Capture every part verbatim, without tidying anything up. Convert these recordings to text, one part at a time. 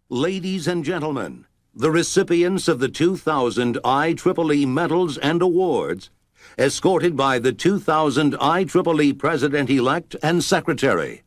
Ladies and gentlemen, the recipients of the two thousand I triple E medals and awards, escorted by the two thousand I triple E President-elect and Secretary.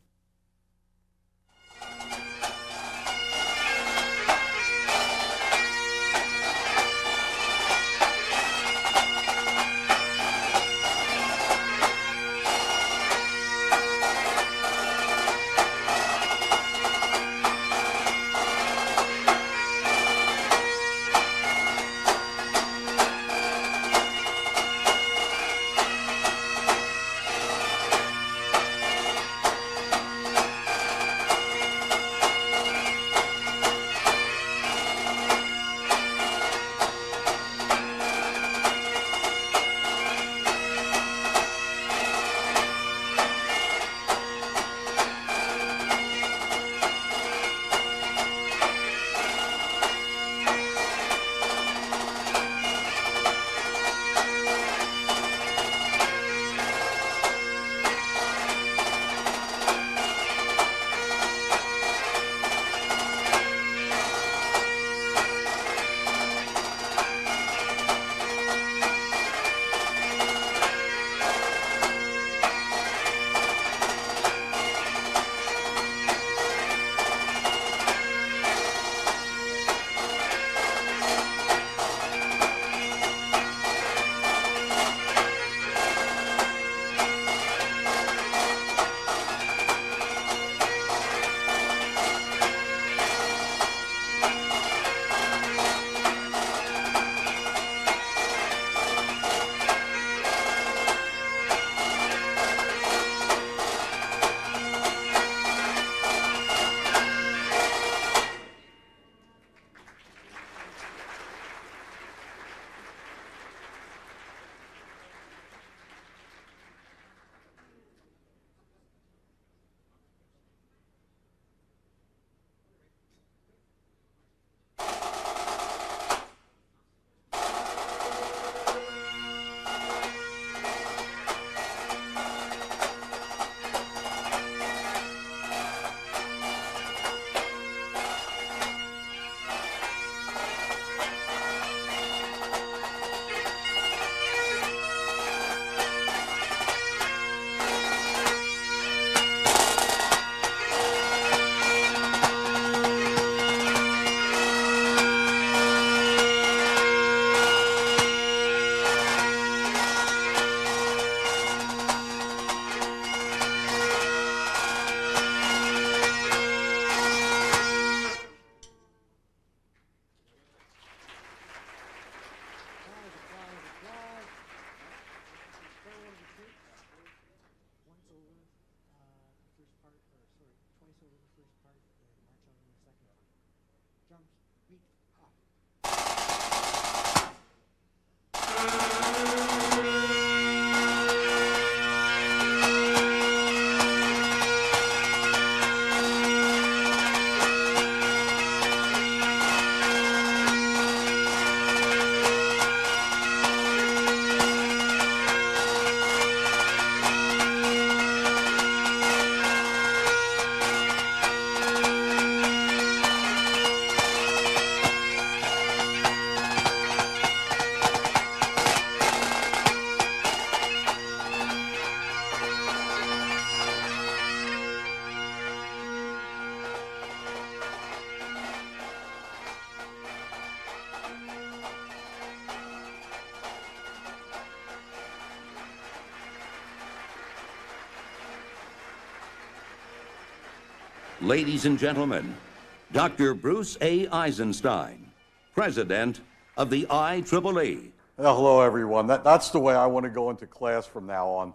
Ladies and gentlemen, Doctor Bruce A. Eisenstein, President of the I triple E. Hello, everyone. That, that's the way I want to go into class from now on.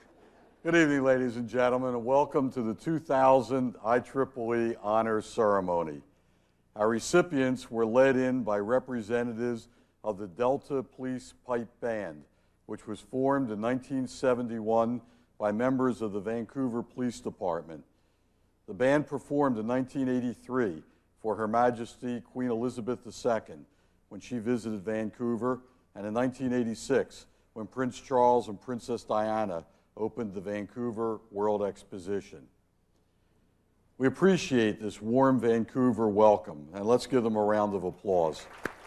Good evening, ladies and gentlemen, and welcome to the two thousand I triple E Honors Ceremony. Our recipients were led in by representatives of the Delta Police Pipe Band, which was formed in nineteen seventy-one by members of the Vancouver Police Department. The band performed in nineteen eighty-three for Her Majesty Queen Elizabeth the Second when she visited Vancouver, and in nineteen eighty-six when Prince Charles and Princess Diana opened the Vancouver World Exposition. We appreciate this warm Vancouver welcome, and let's give them a round of applause.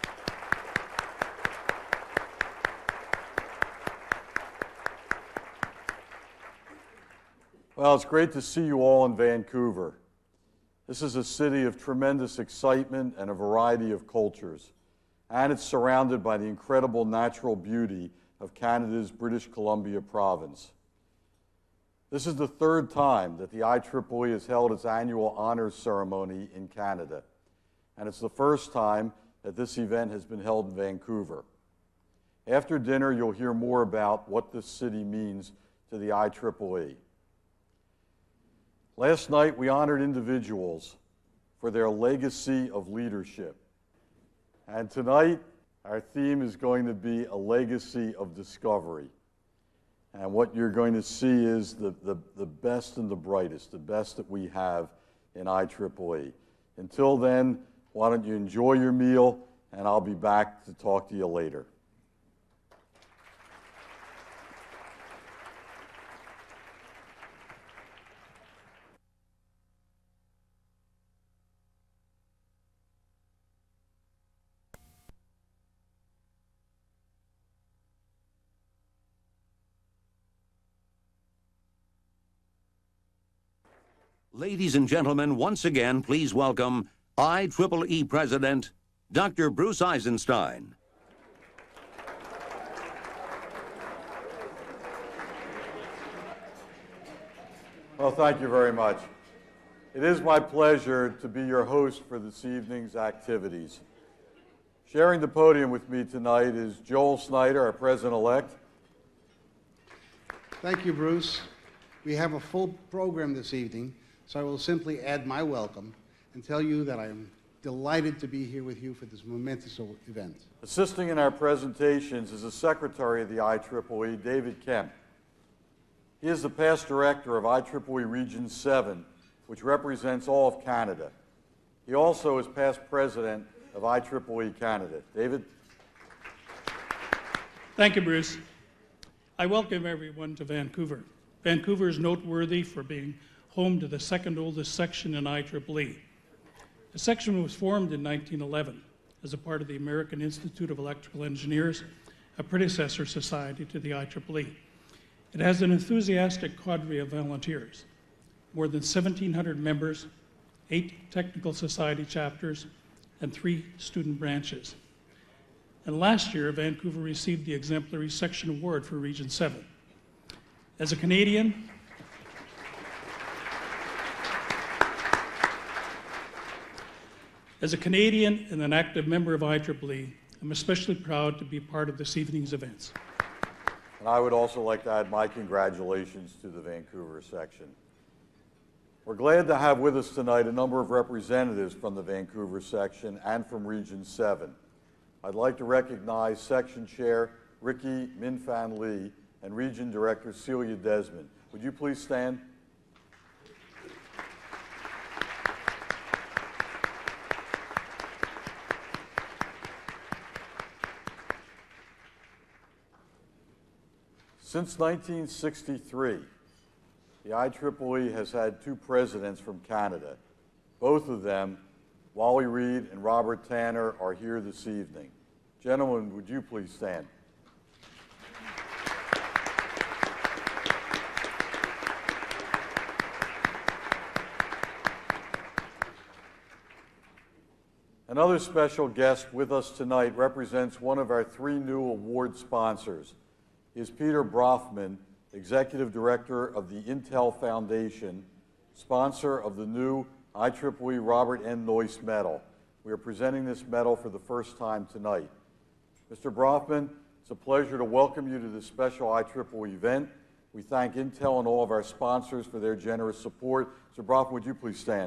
Well, it's great to see you all in Vancouver. This is a city of tremendous excitement and a variety of cultures, and it's surrounded by the incredible natural beauty of Canada's British Columbia province. This is the third time that the I triple E has held its annual honors ceremony in Canada, and it's the first time that this event has been held in Vancouver. After dinner, you'll hear more about what this city means to the I triple E. Last night, we honored individuals for their legacy of leadership. And tonight, our theme is going to be a legacy of discovery. And what you're going to see is the, the, the best and the brightest, the best that we have in I triple E. Until then, why don't you enjoy your meal, and I'll be back to talk to you later. Ladies and gentlemen, once again, please welcome I triple E President, Doctor Bruce Eisenstein. Well, thank you very much. It is my pleasure to be your host for this evening's activities. Sharing the podium with me tonight is Joel Snyder, our President-elect. Thank you, Bruce. We have a full program this evening, so I will simply add my welcome and tell you that I am delighted to be here with you for this momentous event. Assisting in our presentations is the Secretary of the I triple E, David Kemp. He is the past director of I triple E Region seven, which represents all of Canada. He also is past president of I triple E Canada. David? Thank you, Bruce. I welcome everyone to Vancouver. Vancouver is noteworthy for being home to the second oldest section in I triple E. The section was formed in nineteen eleven as a part of the American Institute of Electrical Engineers, a predecessor society to the I triple E. It has an enthusiastic cadre of volunteers, more than seventeen hundred members, eight technical society chapters, and three student branches. And last year, Vancouver received the Exemplary Section Award for Region seven. As a Canadian, As a Canadian and an active member of I triple E, I'm especially proud to be part of this evening's events. And I would also like to add my congratulations to the Vancouver section. We're glad to have with us tonight a number of representatives from the Vancouver section and from Region seven. I'd like to recognize Section Chair Ricky Minfan Lee and Region Director Celia Desmond. Would you please stand? Since nineteen sixty-three, the I triple E has had two presidents from Canada. Both of them, Wally Reed and Robert Tanner, are here this evening. Gentlemen, would you please stand? Another special guest with us tonight represents one of our three new award sponsors. He is Peter Brofman, Executive Director of the Intel Foundation, sponsor of the new I triple E Robert N. Noyce Medal. We are presenting this medal for the first time tonight. Mister Brofman, it's a pleasure to welcome you to this special I triple E event. We thank Intel and all of our sponsors for their generous support. Mister Brofman, would you please stand?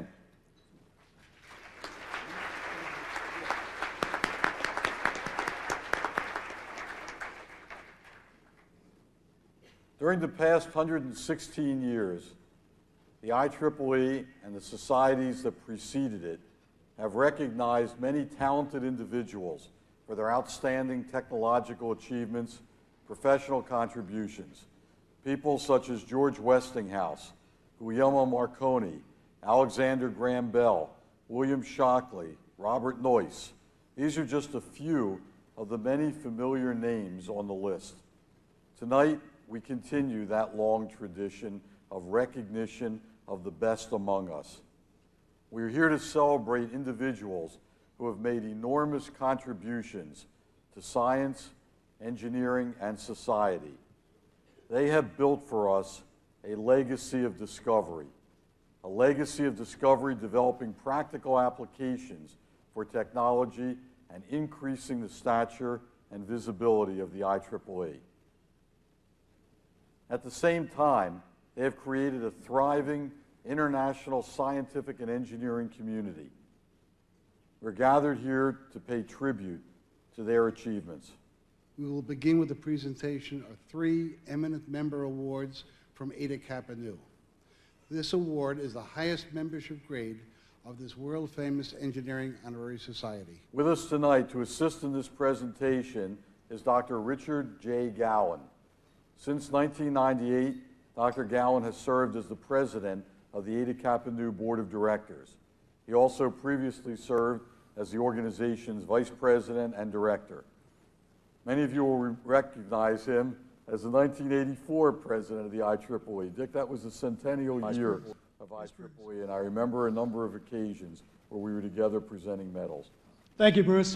During the past one hundred sixteen years, the I triple E and the societies that preceded it have recognized many talented individuals for their outstanding technological achievements, professional contributions. People such as George Westinghouse, Guglielmo Marconi, Alexander Graham Bell, William Shockley, Robert Noyce. These are just a few of the many familiar names on the list. Tonight, we continue that long tradition of recognition of the best among us. We are here to celebrate individuals who have made enormous contributions to science, engineering, and society. They have built for us a legacy of discovery, a legacy of discovery developing practical applications for technology and increasing the stature and visibility of the I triple E. At the same time, they have created a thriving international scientific and engineering community. We're gathered here to pay tribute to their achievements. We will begin with the presentation of three eminent member awards from Eta Kappa Nu. This award is the highest membership grade of this world-famous engineering honorary society. With us tonight to assist in this presentation is Doctor Richard J. Gowan. Since nineteen ninety-eight, Doctor Gowan has served as the president of the Eta Kappa Nu Board of Directors. He also previously served as the organization's vice president and director. Many of you will recognize him as the nineteen eighty-four president of the I triple E. Dick, that was the centennial year of I triple E, and I remember a number of occasions where we were together presenting medals. Thank you, Bruce.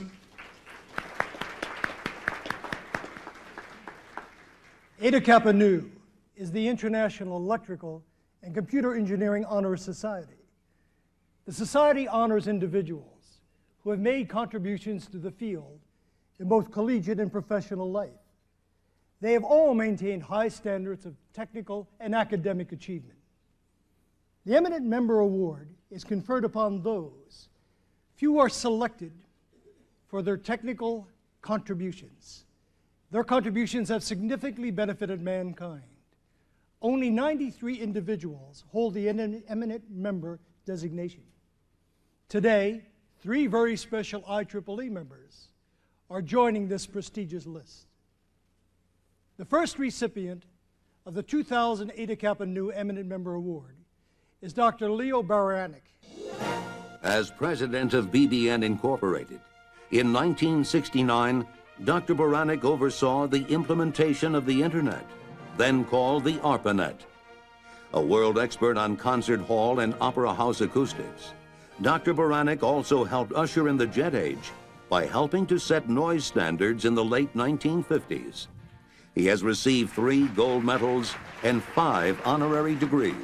Eta Kappa Nu is the International Electrical and Computer Engineering Honor Society. The society honors individuals who have made contributions to the field in both collegiate and professional life. They have all maintained high standards of technical and academic achievement. The Eminent Member Award is conferred upon those few are selected for their technical contributions. Their contributions have significantly benefited mankind. Only ninety-three individuals hold the Eminent Member designation. Today, three very special I triple E members are joining this prestigious list. The first recipient of the two thousand Eta Kappa Nu Eminent Member Award is Doctor Leo Baranek. As president of B B N Incorporated, in nineteen sixty-nine, Doctor Baranek oversaw the implementation of the Internet, then called the ARPANET. A world expert on concert hall and opera house acoustics, Doctor Baranek also helped usher in the jet age by helping to set noise standards in the late nineteen fifties. He has received three gold medals and five honorary degrees.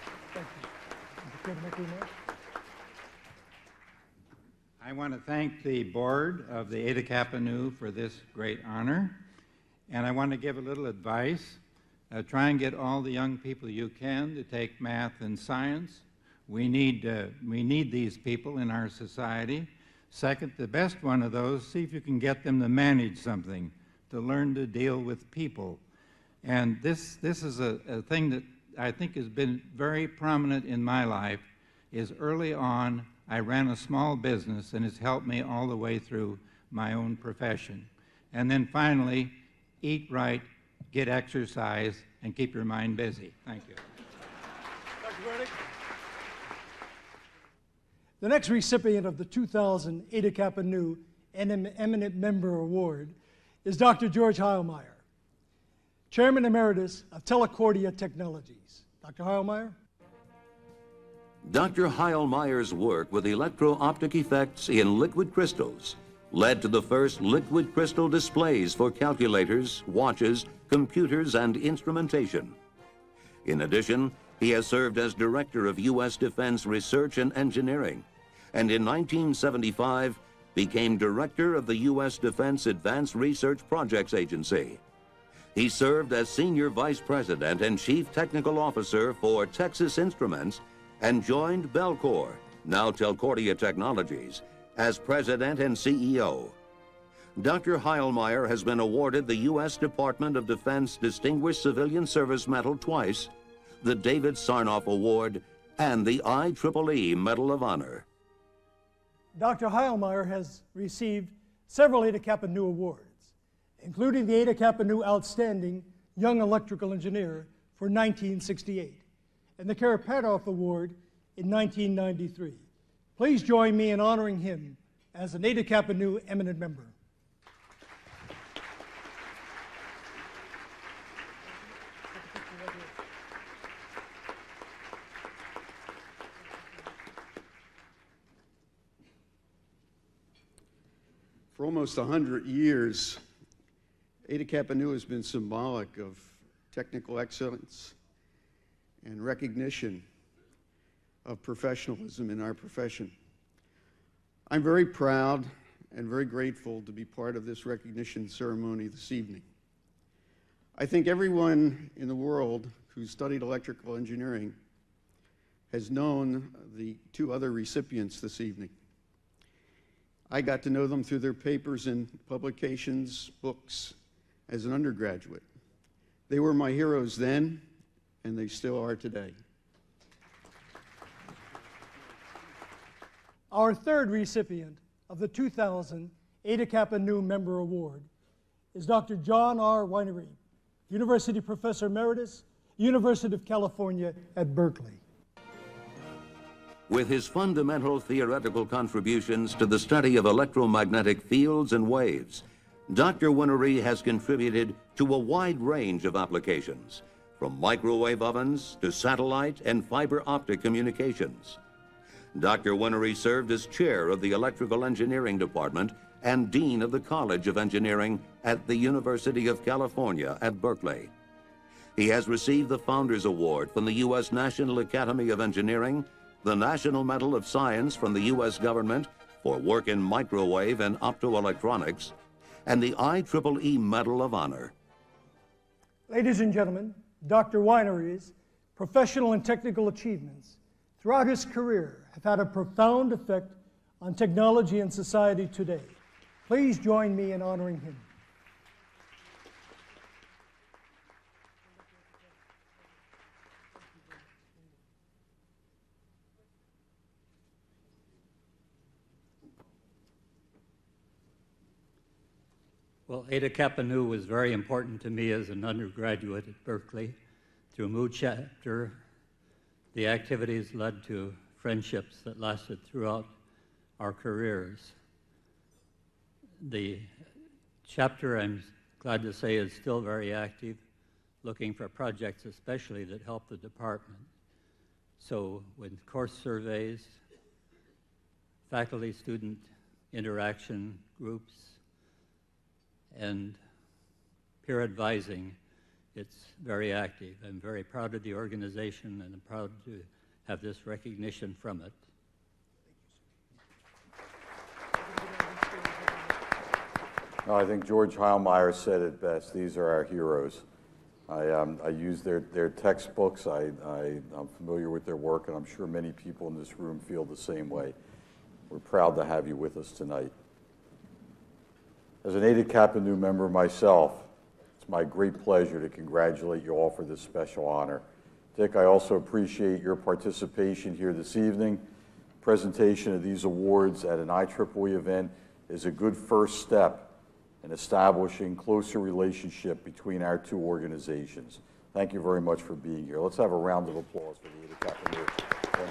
I want to thank the board of the Eta Kappa Nu for this great honor, and I want to give a little advice. Uh, try and get all the young people you can to take math and science. We need, uh, we need these people in our society. Second, the best one of those, see if you can get them to manage something, to learn to deal with people. And this, this is a, a thing that I think has been very prominent in my life, is early on I ran a small business and it's helped me all the way through my own profession. And then finally, eat right, get exercise, and keep your mind busy. Thank you. Doctor Baranek. The next recipient of the two thousand Eta Kappa Nu Eminent Member Award is Doctor George Heilmeyer, Chairman Emeritus of Telecordia Technologies. Doctor Heilmeyer. Doctor Heilmeyer's work with electro-optic effects in liquid crystals led to the first liquid crystal displays for calculators, watches, computers, and instrumentation. In addition, he has served as Director of U S Defense Research and Engineering, and in nineteen seventy-five became Director of the U S Defense Advanced Research Projects Agency. He served as Senior Vice President and Chief Technical Officer for Texas Instruments and joined Bellcore, now Telcordia Technologies, as President and C E O. Doctor Heilmeyer has been awarded the U S Department of Defense Distinguished Civilian Service Medal twice, the David Sarnoff Award, and the I triple E Medal of Honor. Doctor Heilmeyer has received several Eta Kappa Nu awards, including the Eta Kappa Nu Outstanding Young Electrical Engineer for nineteen sixty-eight, and the Karapatoff Award in nineteen ninety-three. Please join me in honoring him as an Eta Kappa Nu eminent member. For almost one hundred years, Eta Kappa Nu has been symbolic of technical excellence and recognition of professionalism in our profession. I'm very proud and very grateful to be part of this recognition ceremony this evening. I think everyone in the world who studied electrical engineering has known the two other recipients this evening. I got to know them through their papers and publications, books, as an undergraduate. They were my heroes then, and they still are today. Our third recipient of the two thousand Eta Kappa Nu Member Award is Doctor John R. Whinery, University Professor Emeritus, University of California at Berkeley. With his fundamental theoretical contributions to the study of electromagnetic fields and waves, Doctor Whinery has contributed to a wide range of applications, from microwave ovens to satellite and fiber optic communications. Doctor Whinery served as chair of the Electrical Engineering Department and dean of the College of Engineering at the University of California at Berkeley. He has received the Founders Award from the U S National Academy of Engineering, the National Medal of Science from the U S government for work in microwave and optoelectronics, and the I triple E Medal of Honor. Ladies and gentlemen, Doctor Whinery's professional and technical achievements throughout his career have had a profound effect on technology and society today. Please join me in honoring him. Well, Eta Kappa Nu was very important to me as an undergraduate at Berkeley. Through Mu Chapter, the activities led to friendships that lasted throughout our careers. The chapter, I'm glad to say, is still very active, looking for projects especially that help the department. So with course surveys, faculty-student interaction groups, and peer advising, it's very active. I'm very proud of the organization, and I'm proud to have this recognition from it. No, I think George Heilmeyer said it best. These are our heroes. I, um, I use their, their textbooks. I, I, I'm familiar with their work, and I'm sure many people in this room feel the same way. We're proud to have you with us tonight. As an Eta Kappa Nu member myself, it's my great pleasure to congratulate you all for this special honor. Dick, I also appreciate your participation here this evening. Presentation of these awards at an I triple E event is a good first step in establishing closer relationship between our two organizations. Thank you very much for being here. Let's have a round of applause for the Eta Kappa Nu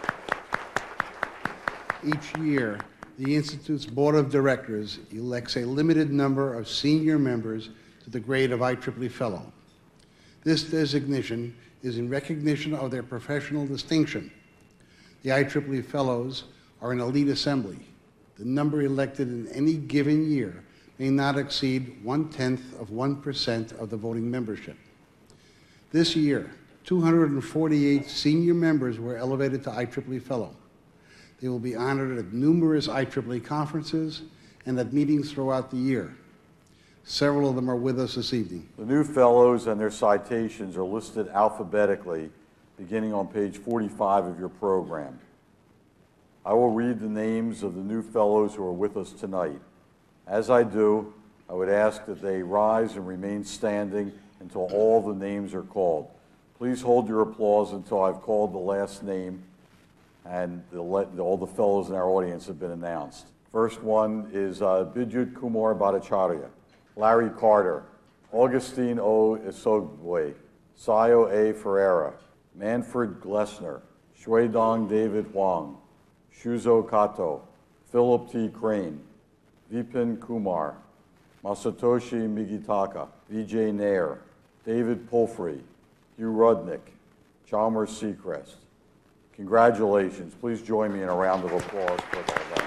winners. Each year, the Institute's Board of Directors elects a limited number of senior members to the grade of I triple E Fellow. This designation is in recognition of their professional distinction. The I triple E Fellows are an elite assembly. The number elected in any given year may not exceed one-tenth of one percent of the voting membership. This year, two hundred forty-eight senior members were elevated to I triple E Fellow. They will be honored at numerous I triple E conferences and at meetings throughout the year. Several of them are with us this evening. The new fellows and their citations are listed alphabetically, beginning on page forty-five of your program. I will read the names of the new fellows who are with us tonight. As I do, I would ask that they rise and remain standing until all the names are called. Please hold your applause until I've called the last name and the, all the fellows in our audience have been announced. First one is uh, Bidyut Kumar Bhattacharya, Larry Carter, Augustine O. Isogwe, Sayo A. Ferreira, Manfred Glessner, Shuidong David Huang, Shuzo Kato, Philip T. Crane, Vipin Kumar, Masatoshi Migitaka, Vijay Nair, David Pulfrey, Hugh Rudnick, Chalmers Seacrest. Congratulations. Please join me in a round of applause for them.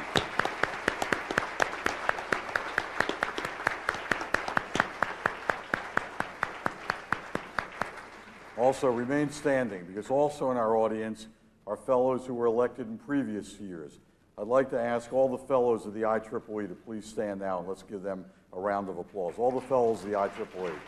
Also, remain standing, because also in our audience are fellows who were elected in previous years. I'd like to ask all the fellows of the I triple E to please stand now, and let's give them a round of applause. All the fellows of the I triple E.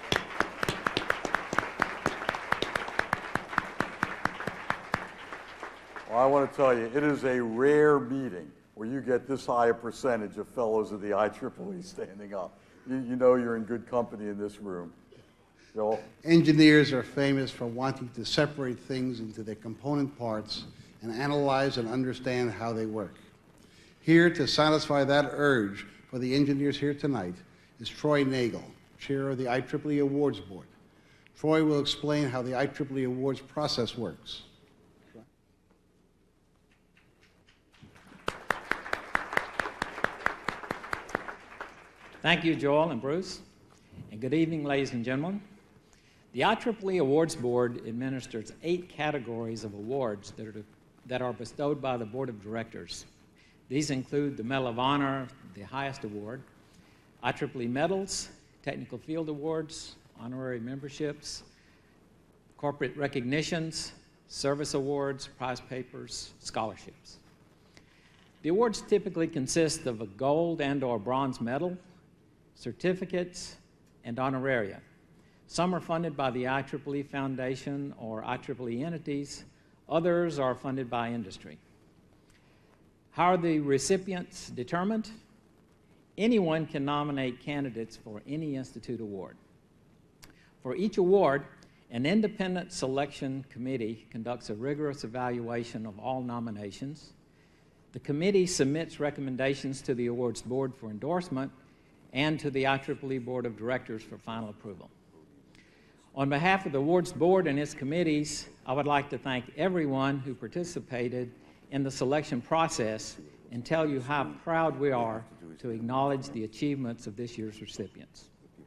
Well, I want to tell you, it is a rare meeting where you get this high a percentage of fellows of the I triple E standing up. You, you know you're in good company in this room. Joel? Engineers are famous for wanting to separate things into their component parts and analyze and understand how they work. Here to satisfy that urge for the engineers here tonight is Troy Nagel, chair of the I triple E Awards Board. Troy will explain how the I triple E Awards process works. Thank you, Joel and Bruce, and good evening, ladies and gentlemen. The I triple E Awards Board administers eight categories of awards that are, that are bestowed by the Board of Directors. These include the Medal of Honor, the highest award, I triple E medals, technical field awards, honorary memberships, corporate recognitions, service awards, prize papers, scholarships. The awards typically consist of a gold and or bronze medal, certificates, and honoraria. Some are funded by the I triple E Foundation or I triple E entities. Others are funded by industry. How are the recipients determined? Anyone can nominate candidates for any institute award. For each award, an independent selection committee conducts a rigorous evaluation of all nominations. The committee submits recommendations to the awards board for endorsement and to the I triple E Board of Directors for final approval. On behalf of the awards board and its committees, I would like to thank everyone who participated in the selection process and tell you how proud we are to acknowledge the achievements of this year's recipients.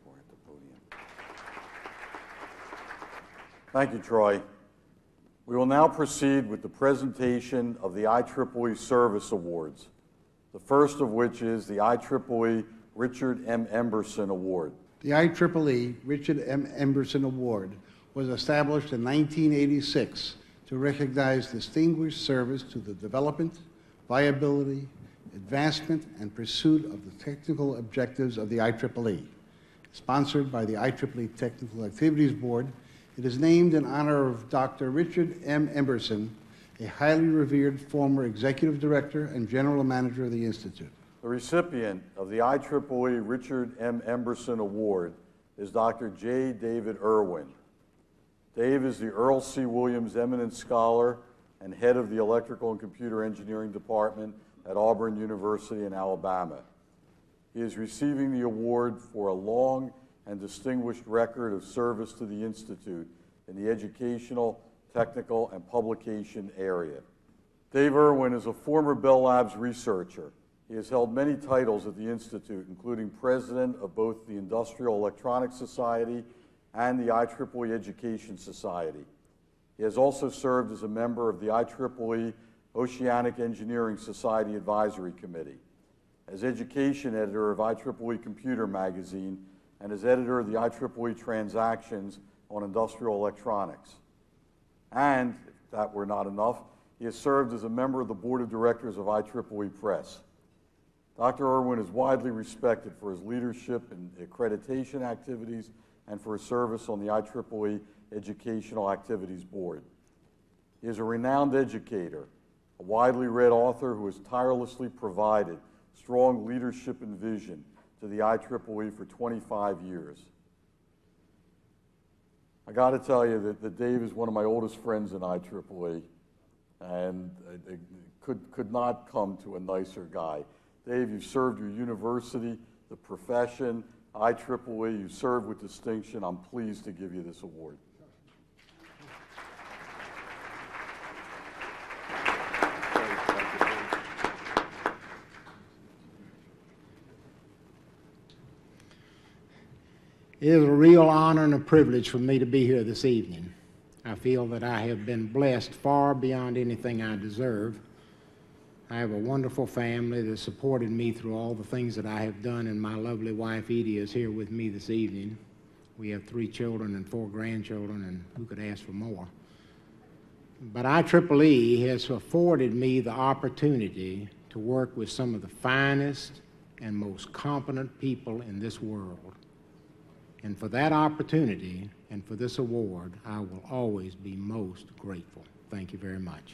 Thank you, Troy. We will now proceed with the presentation of the I triple E Service Awards, the first of which is the I triple E Richard M. Emberson Award. The I triple E Richard M. Emberson Award was established in nineteen eighty-six to recognize distinguished service to the development, viability, advancement, and pursuit of the technical objectives of the I triple E. Sponsored by the I triple E Technical Activities Board, it is named in honor of Doctor Richard M. Emberson, a highly revered former executive director and general manager of the Institute. The recipient of the I triple E Richard M. Emberson Award is Doctor J. David Irwin. Dave is the Earl C. Williams Eminent Scholar and head of the Electrical and Computer Engineering Department at Auburn University in Alabama. He is receiving the award for a long and distinguished record of service to the Institute in the educational, technical, and publication area. Dave Irwin is a former Bell Labs researcher. He has held many titles at the Institute, including president of both the Industrial Electronics Society and the I triple E Education Society. He has also served as a member of the I triple E Oceanic Engineering Society Advisory Committee, as education editor of I triple E Computer Magazine, and as editor of the I triple E Transactions on Industrial Electronics. And, if that were not enough, he has served as a member of the board of directors of I triple E Press. Doctor Irwin is widely respected for his leadership in accreditation activities and for his service on the I triple E Educational Activities Board. He is a renowned educator, a widely read author who has tirelessly provided strong leadership and vision to the I triple E for twenty-five years. I got to tell you that, that Dave is one of my oldest friends in I triple E, and uh, could, could not come to a nicer guy. Dave, you've served your university, the profession, I triple E, you served with distinction. I'm pleased to give you this award. It is a real honor and a privilege for me to be here this evening. I feel that I have been blessed far beyond anything I deserve. I have a wonderful family that supported me through all the things that I have done, and my lovely wife Edie is here with me this evening. We have three children and four grandchildren, and who could ask for more? But I triple E has afforded me the opportunity to work with some of the finest and most competent people in this world. And for that opportunity and for this award, I will always be most grateful. Thank you very much.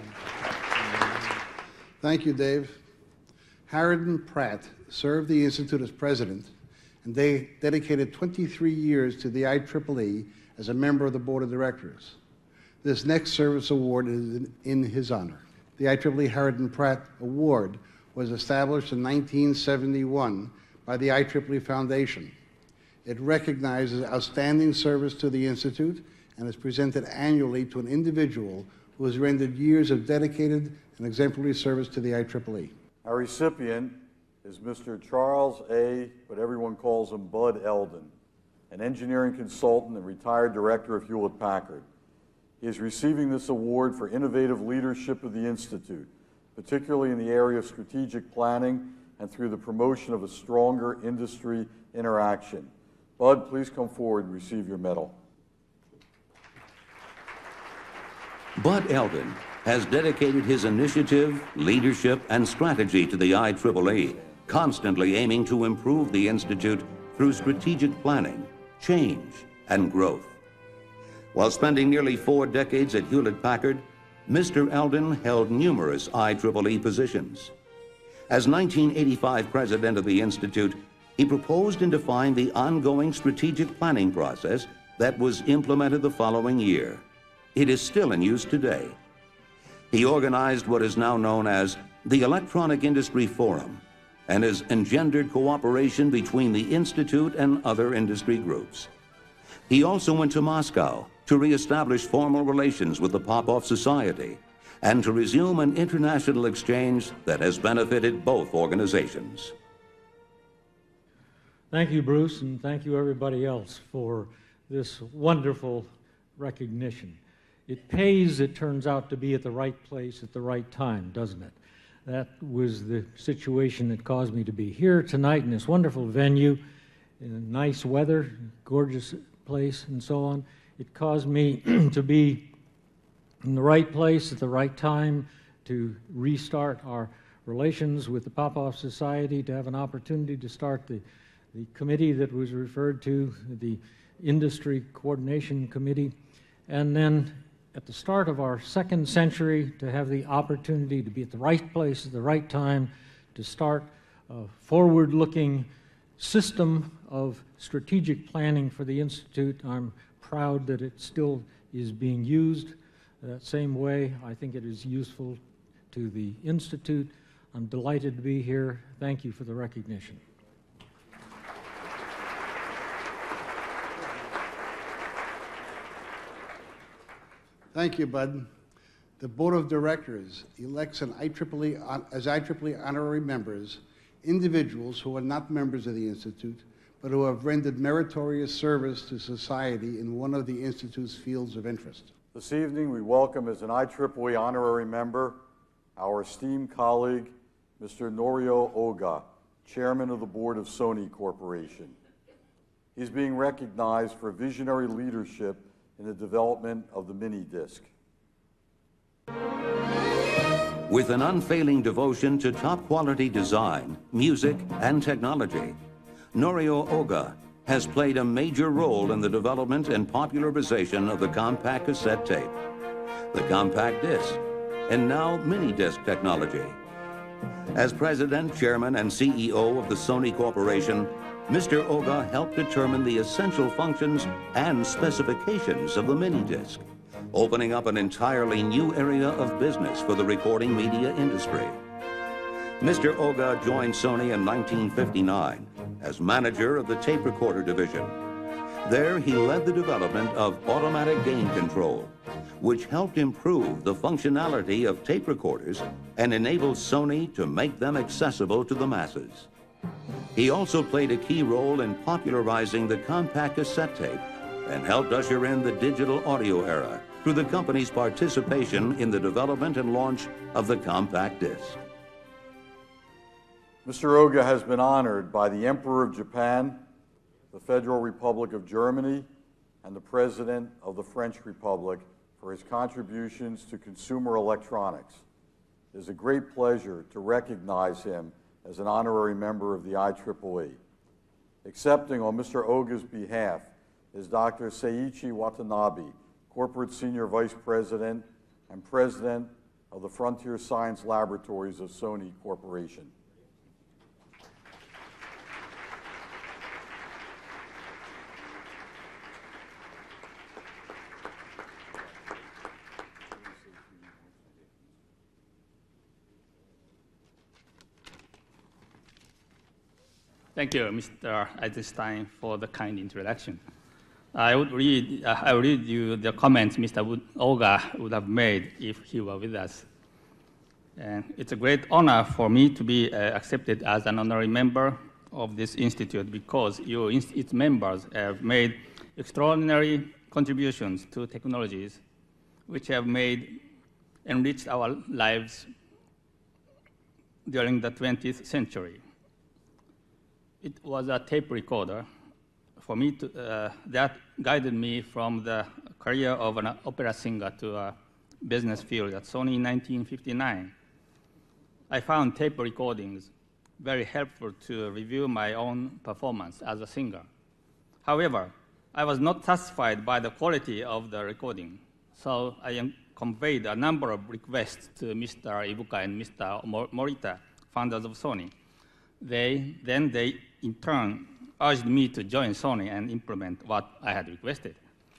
Thank you, Dave. Harridan Pratt served the Institute as president, and they dedicated twenty-three years to the I triple E as a member of the board of directors. This next service award is in, in his honor. The I triple E Harridan Pratt Award was established in nineteen seventy-one by the I triple E Foundation. It recognizes outstanding service to the Institute and is presented annually to an individual who has rendered years of dedicated and exemplary service to the I triple E. Our recipient is Mister Charles A., but everyone calls him Bud Eldon, an engineering consultant and retired director of Hewlett Packard. He is receiving this award for innovative leadership of the Institute, particularly in the area of strategic planning and through the promotion of a stronger industry interaction. Bud, please come forward and receive your medal. Bud Eldon has dedicated his initiative, leadership, and strategy to the I triple E, constantly aiming to improve the Institute through strategic planning, change, and growth. While spending nearly four decades at Hewlett Packard, Mister Eldon held numerous I triple E positions. As nineteen eighty-five president of the Institute, he proposed and defined the ongoing strategic planning process that was implemented the following year. It is still in use today. He organized what is now known as the Electronic Industry Forum and has engendered cooperation between the Institute and other industry groups. He also went to Moscow to reestablish formal relations with the Popov Society and to resume an international exchange that has benefited both organizations. Thank you, Bruce, and thank you everybody else for this wonderful recognition. It pays, it turns out, to be at the right place at the right time, doesn't it? That was the situation that caused me to be here tonight in this wonderful venue, in nice weather, gorgeous place, and so on. It caused me to be in the right place at the right time to restart our relations with the Popov Society, to have an opportunity to start the the committee that was referred to, the Industry Coordination Committee, and then at the start of our second century to have the opportunity to be at the right place at the right time to start a forward-looking system of strategic planning for the Institute. I'm proud that it still is being used that same way. I think it is useful to the Institute. I'm delighted to be here. Thank you for the recognition. Thank you, Bud. The Board of Directors elects an I triple E, as I triple E honorary members individuals who are not members of the Institute, but who have rendered meritorious service to society in one of the Institute's fields of interest. This evening, we welcome as an I triple E honorary member our esteemed colleague, Mister Norio Oga, Chairman of the Board of Sony Corporation. He's being recognized for visionary leadership in the development of the mini disc. With an unfailing devotion to top-quality design, music, and technology, Norio Oga has played a major role in the development and popularization of the compact cassette tape, the compact disc, and now mini disc technology. As president, chairman, and C E O of the Sony Corporation, Mister Oga helped determine the essential functions and specifications of the mini disc, opening up an entirely new area of business for the recording media industry. Mister Oga joined Sony in nineteen fifty-nine as manager of the tape recorder division. There he led the development of automatic gain control, which helped improve the functionality of tape recorders and enabled Sony to make them accessible to the masses. He also played a key role in popularizing the compact cassette tape and helped usher in the digital audio era through the company's participation in the development and launch of the compact disc. Mister Oga has been honored by the Emperor of Japan, the Federal Republic of Germany, and the President of the French Republic for his contributions to consumer electronics. It is a great pleasure to recognize him as an honorary member of the I triple E. Accepting on Mister Oga's behalf is Doctor Seiichi Watanabe, Corporate Senior Vice President and President of the Frontier Science Laboratories of Sony Corporation. Thank you, Mister Eisenstein, for the kind introduction. I would read, uh, I will read you the comments Mister Wood, Oga would have made if he were with us. And it's a great honor for me to be uh, accepted as an honorary member of this institute because you, its members have made extraordinary contributions to technologies which have made enriched our lives during the twentieth century. It was a tape recorder for me to, uh, that guided me from the career of an opera singer to a business field at Sony in nineteen fifty-nine. I found tape recordings very helpful to review my own performance as a singer. However, I was not satisfied by the quality of the recording, so I conveyed a number of requests to Mister Ibuka and Mister Morita, founders of Sony. They, then they, in turn, urged me to join Sony and implement what I had requested.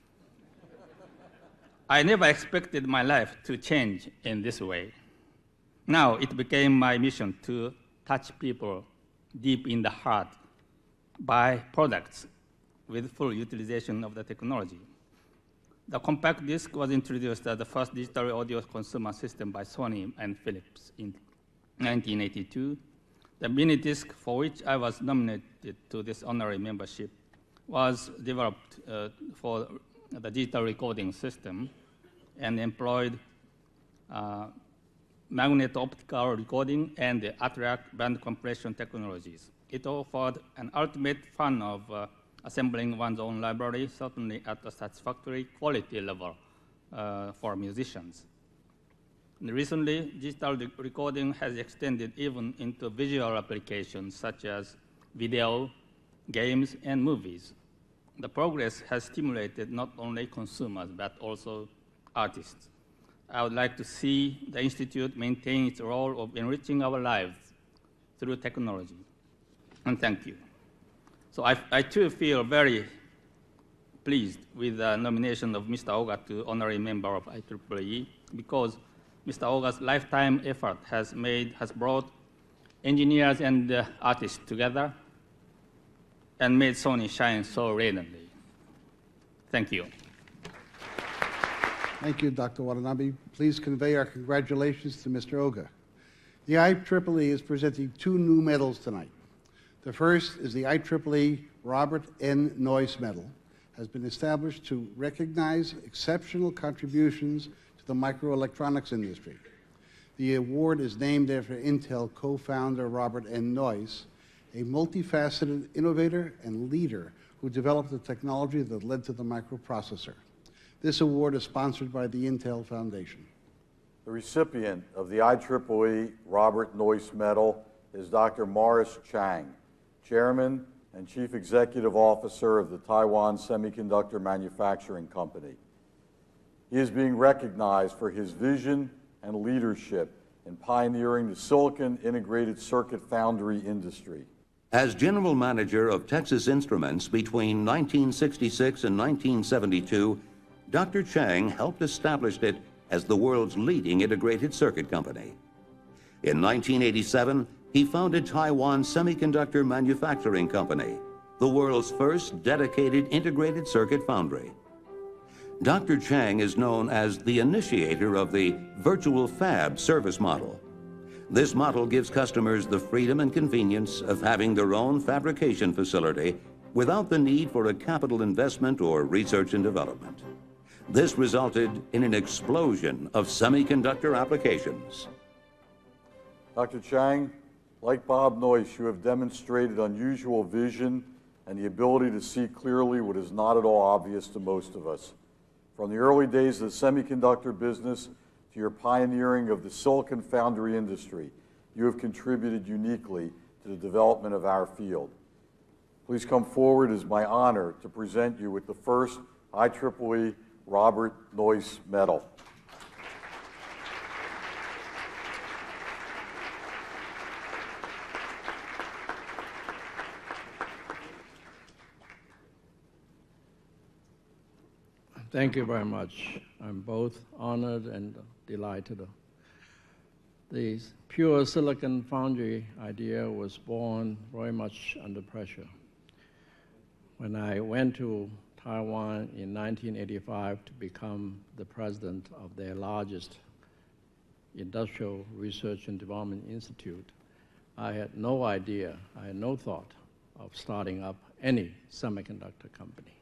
I never expected my life to change in this way. Now it became my mission to touch people deep in the heart by products with full utilization of the technology. The compact disc was introduced as the first digital audio consumer system by Sony and Philips in nineteen eighty-two. The mini disc, for which I was nominated to this honorary membership, was developed uh, for the digital recording system and employed uh, magnet optical recording and the Attract band compression technologies. It offered an ultimate fun of uh, assembling one's own library, certainly at a satisfactory quality level uh, for musicians. And recently, digital recording has extended even into visual applications such as video, games, and movies. The progress has stimulated not only consumers, but also artists. I would like to see the Institute maintain its role of enriching our lives through technology. And thank you. So I, I too feel very pleased with the nomination of Mister Oga to honorary member of I triple E because Mister Oga's lifetime effort has made, has brought engineers and uh, artists together and made Sony shine so radiantly. Thank you. Thank you, Doctor Watanabe. Please convey our congratulations to Mister Oga. The I triple E is presenting two new medals tonight. The first is the I triple E Robert N. Noyce Medal, has been established to recognize exceptional contributions to the microelectronics industry. The award is named after Intel co-founder Robert N. Noyce, a multifaceted innovator and leader who developed the technology that led to the microprocessor. This award is sponsored by the Intel Foundation. The recipient of the I triple E Robert Noyce Medal is Doctor Morris Chang, Chairman and Chief Executive Officer of the Taiwan Semiconductor Manufacturing Company. He is being recognized for his vision and leadership in pioneering the silicon integrated circuit foundry industry. As general manager of Texas Instruments between nineteen sixty-six and nineteen seventy-two, Doctor Chang helped establish it as the world's leading integrated circuit company. In nineteen eighty-seven, he founded Taiwan Semiconductor Manufacturing Company, the world's first dedicated integrated circuit foundry. Doctor Chang is known as the initiator of the virtual fab service model. This model gives customers the freedom and convenience of having their own fabrication facility without the need for a capital investment or research and development. This resulted in an explosion of semiconductor applications. Doctor Chang, like Bob Noyce, you have demonstrated unusual vision and the ability to see clearly what is not at all obvious to most of us. From the early days of the semiconductor business to your pioneering of the silicon foundry industry, you have contributed uniquely to the development of our field. Please come forward. It is my honor to present you with the first I triple E Robert Noyce Medal. Thank you very much. I'm both honored and delighted. The pure silicon foundry idea was born very much under pressure. When I went to Taiwan in nineteen eighty-five to become the president of their largest industrial research and development institute, I had no idea, I had no thought of starting up any semiconductor company.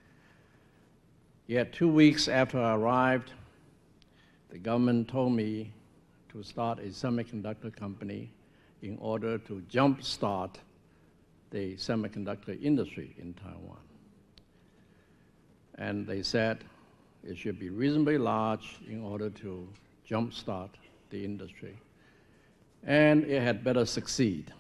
Yet two weeks after I arrived, the government told me to start a semiconductor company in order to jumpstart the semiconductor industry in Taiwan. And they said it should be reasonably large in order to jumpstart the industry. And it had better succeed.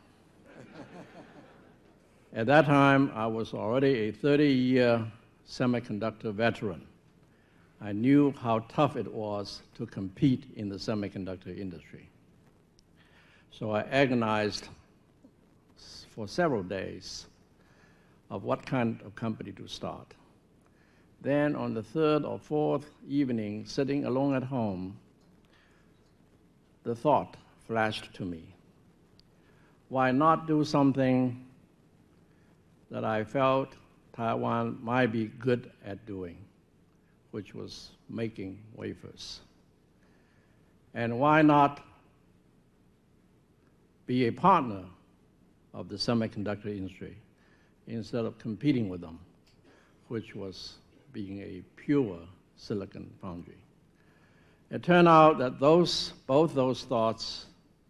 At that time, I was already a thirty-year semiconductor veteran. I knew how tough it was to compete in the semiconductor industry. So I agonized for several days of what kind of company to start. Then on the third or fourth evening, sitting alone at home, the thought flashed to me, why not do something that I felt Taiwan might be good at doing, which was making wafers? And why not be a partner of the semiconductor industry instead of competing with them, which was being a pure silicon foundry? It turned out that those, both those thoughts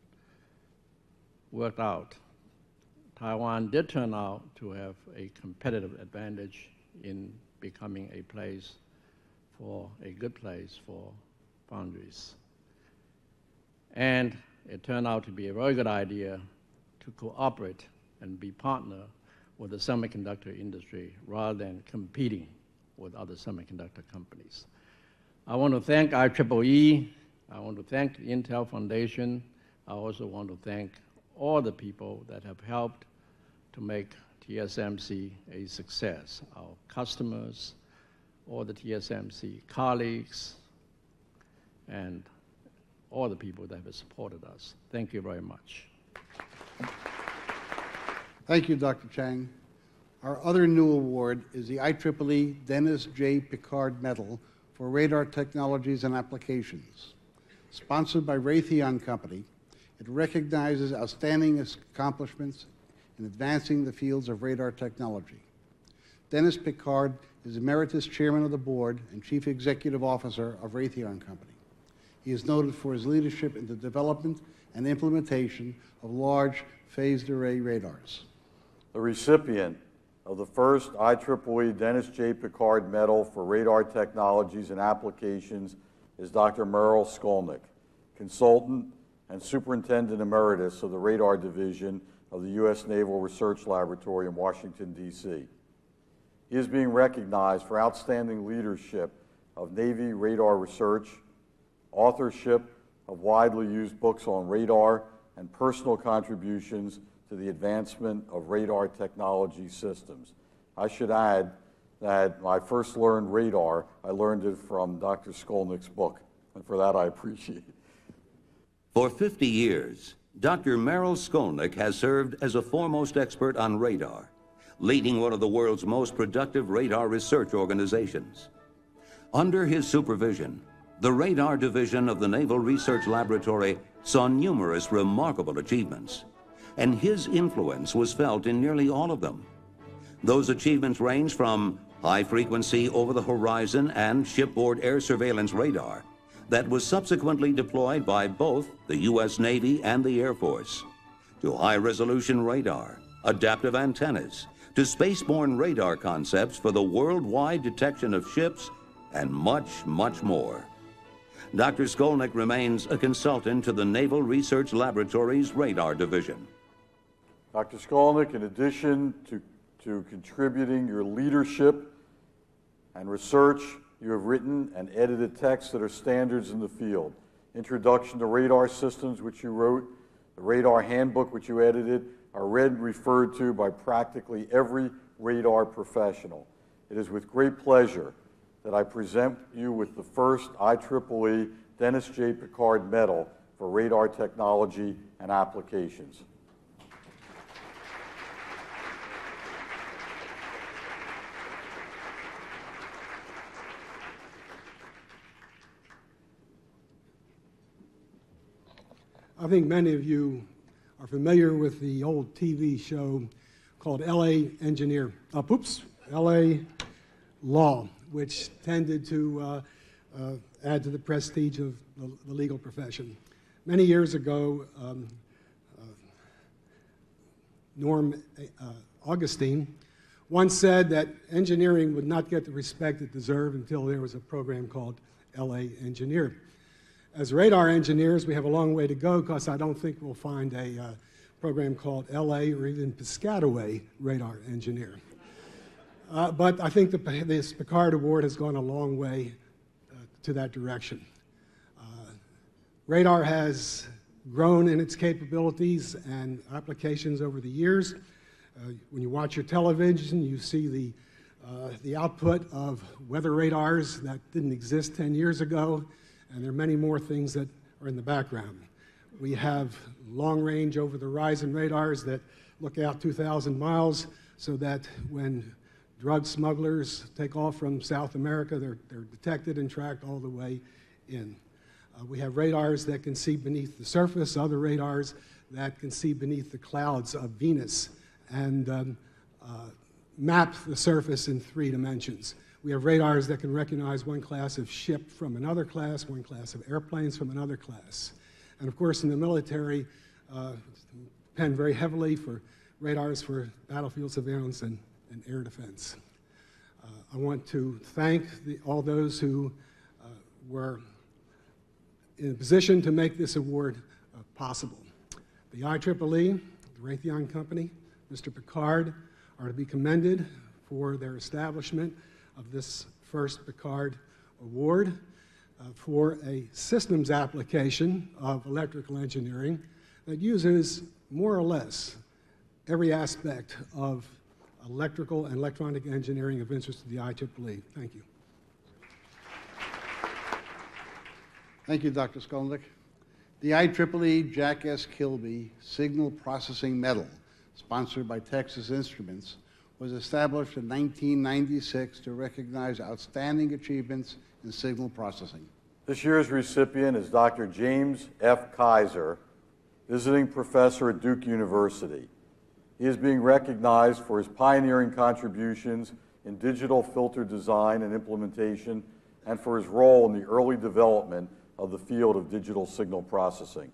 worked out. Taiwan did turn out to have a competitive advantage in becoming a place for, a good place for foundries. And it turned out to be a very good idea to cooperate and be partner with the semiconductor industry rather than competing with other semiconductor companies. I want to thank I triple E. I want to thank the Intel Foundation. I also want to thank all the people that have helped to make T S M C a success, our customers, all the T S M C colleagues, and all the people that have supported us. Thank you very much. Thank you, Doctor Chang. Our other new award is the I triple E Dennis J. Picard Medal for Radar Technologies and Applications. Sponsored by Raytheon Company, it recognizes outstanding accomplishments in advancing the fields of radar technology. Dennis Picard is Emeritus Chairman of the Board and Chief Executive Officer of Raytheon Company. He is noted for his leadership in the development and implementation of large phased array radars. The recipient of the first I triple E Dennis J. Picard Medal for Radar Technologies and Applications is Doctor Merrill Skolnick, Consultant and Superintendent Emeritus of the Radar Division of the U S Naval Research Laboratory in Washington, D C He is being recognized for outstanding leadership of Navy radar research, authorship of widely used books on radar, and personal contributions to the advancement of radar technology systems. I should add that when I first learned radar, I learned it from Doctor Skolnick's book, and for that I appreciate it. For fifty years, Doctor Merrill Skolnick has served as a foremost expert on radar, leading one of the world's most productive radar research organizations. Under his supervision, the Radar Division of the Naval Research Laboratory saw numerous remarkable achievements, and his influence was felt in nearly all of them. Those achievements range from high-frequency over-the-horizon and shipboard air surveillance radar that was subsequently deployed by both the U S Navy and the Air Force, to high-resolution radar, adaptive antennas, to spaceborne radar concepts for the worldwide detection of ships, and much, much more. Doctor Skolnick remains a consultant to the Naval Research Laboratory's Radar Division. Doctor Skolnick, in addition to, to contributing your leadership and research, you have written and edited texts that are standards in the field. Introduction to Radar Systems, which you wrote, the Radar Handbook, which you edited, are read and referred to by practically every radar professional. It is with great pleasure that I present you with the first I triple E Dennis J. Picard Medal for Radar Technology and Applications. I think many of you are familiar with the old T V show called L A Engineer, uh, oops, L A Law, which tended to uh, uh, add to the prestige of the, the legal profession. Many years ago, um, uh, Norm uh, Augustine once said that engineering would not get the respect it deserved until there was a program called L A Engineer. As radar engineers, we have a long way to go because I don't think we'll find a uh, program called L A or even Piscataway Radar Engineer. Uh, but I think the, this Picard Award has gone a long way uh, to that direction. Uh, radar has grown in its capabilities and applications over the years. Uh, when you watch your television, you see the, uh, the output of weather radars that didn't exist ten years ago. And there are many more things that are in the background. We have long-range over-the-horizon radars that look out two thousand miles so that when drug smugglers take off from South America, they're, they're detected and tracked all the way in. Uh, we have radars that can see beneath the surface, other radars that can see beneath the clouds of Venus and um, uh, map the surface in three dimensions. We have radars that can recognize one class of ship from another class, one class of airplanes from another class. And of course, in the military, uh, depend very heavily for radars for battlefield surveillance and, and air defense. Uh, I want to thank the, all those who uh, were in a position to make this award uh, possible. The I triple E, the Raytheon Company, Mister Picard are to be commended for their establishment of this first Picard Award uh, for a systems application of electrical engineering that uses more or less every aspect of electrical and electronic engineering of interest to the I triple E. Thank you. Thank you, Doctor Skolnick. The I triple E Jack S. Kilby Signal Processing Medal, sponsored by Texas Instruments, was established in nineteen ninety-six to recognize outstanding achievements in signal processing. This year's recipient is Doctor James F. Kaiser, visiting professor at Duke University. He is being recognized for his pioneering contributions in digital filter design and implementation and for his role in the early development of the field of digital signal processing.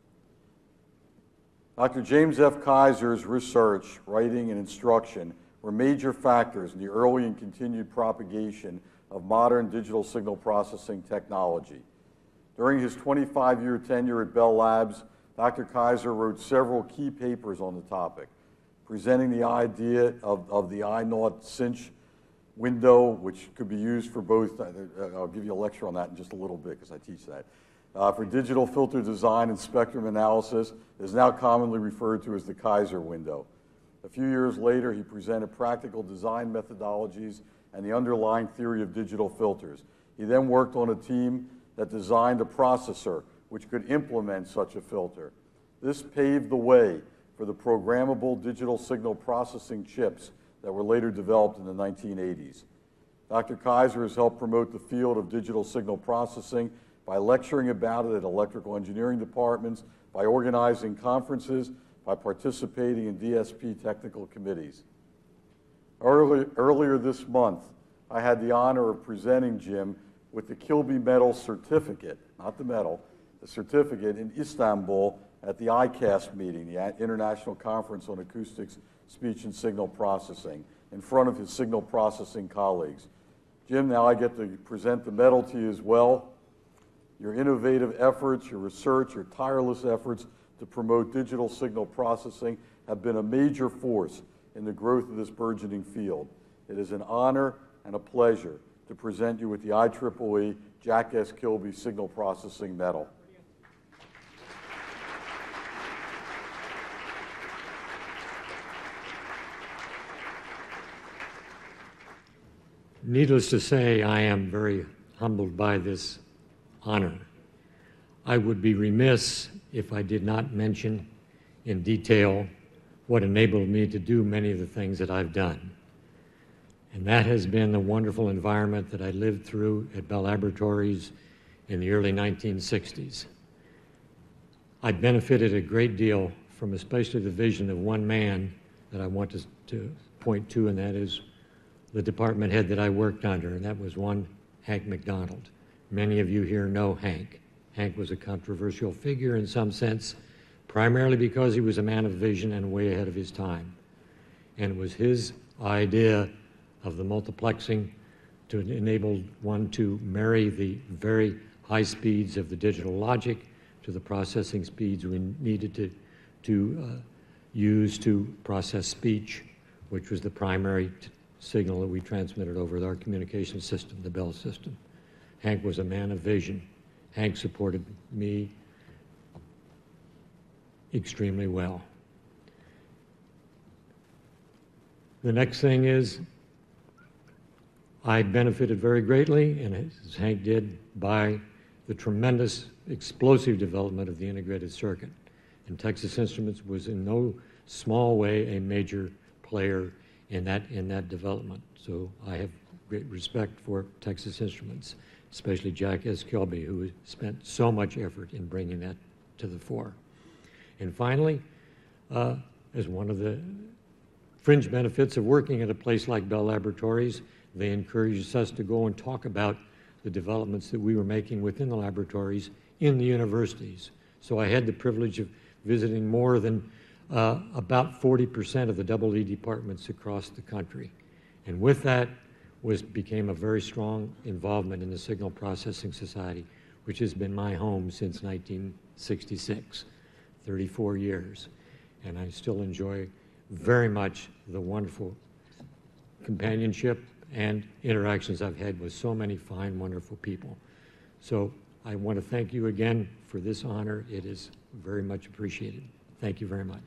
Doctor James F. Kaiser's research, writing, and instruction were major factors in the early and continued propagation of modern digital signal processing technology. During his twenty-five year tenure at Bell Labs, Doctor Kaiser wrote several key papers on the topic, presenting the idea of, of the I naught cinch window, which could be used for both, uh, I'll give you a lecture on that in just a little bit because I teach that, uh, for digital filter design and spectrum analysis, is now commonly referred to as the Kaiser window. A few years later, he presented practical design methodologies and the underlying theory of digital filters. He then worked on a team that designed a processor which could implement such a filter. This paved the way for the programmable digital signal processing chips that were later developed in the nineteen eighties. Doctor Kaiser has helped promote the field of digital signal processing by lecturing about it at electrical engineering departments, by organizing conferences, by participating in D S P technical committees. Early, earlier this month, I had the honor of presenting Jim with the Kilby Medal certificate, not the medal, the certificate in Istanbul at the I CAST meeting, the International Conference on Acoustics, Speech and Signal Processing, in front of his signal processing colleagues. Jim, now I get to present the medal to you as well. Your innovative efforts, your research, your tireless efforts to promote digital signal processing have been a major force in the growth of this burgeoning field. It is an honor and a pleasure to present you with the I triple E Jack S. Kilby Signal Processing Medal. Needless to say, I am very humbled by this honor. I would be remiss if I did not mention in detail what enabled me to do many of the things that I've done. And that has been the wonderful environment that I lived through at Bell Laboratories in the early nineteen sixties. I benefited a great deal from especially the vision of one man that I want to, to point to, and that is the department head that I worked under, and that was one Hank McDonald. Many of you here know Hank. Hank was a controversial figure in some sense, primarily because he was a man of vision and way ahead of his time. And it was his idea of the multiplexing to enable one to marry the very high speeds of the digital logic to the processing speeds we needed to, to uh, use to process speech, which was the primary t signal that we transmitted over our communication system, the Bell system. Hank was a man of vision. Hank supported me extremely well. The next thing is I benefited very greatly, and as Hank did, by the tremendous explosive development of the integrated circuit. And Texas Instruments was in no small way a major player in that, in that development. So I have great respect for Texas Instruments, especially Jack S. Kilby, who spent so much effort in bringing that to the fore. And finally, uh, as one of the fringe benefits of working at a place like Bell Laboratories, they encouraged us to go and talk about the developments that we were making within the laboratories in the universities. So I had the privilege of visiting more than uh, about forty percent of the double E departments across the country. And with that was became a very strong involvement in the Signal Processing Society, which has been my home since nineteen sixty-six, thirty-four years. And I still enjoy very much the wonderful companionship and interactions I've had with so many fine, wonderful people. So I want to thank you again for this honor. It is very much appreciated. Thank you very much.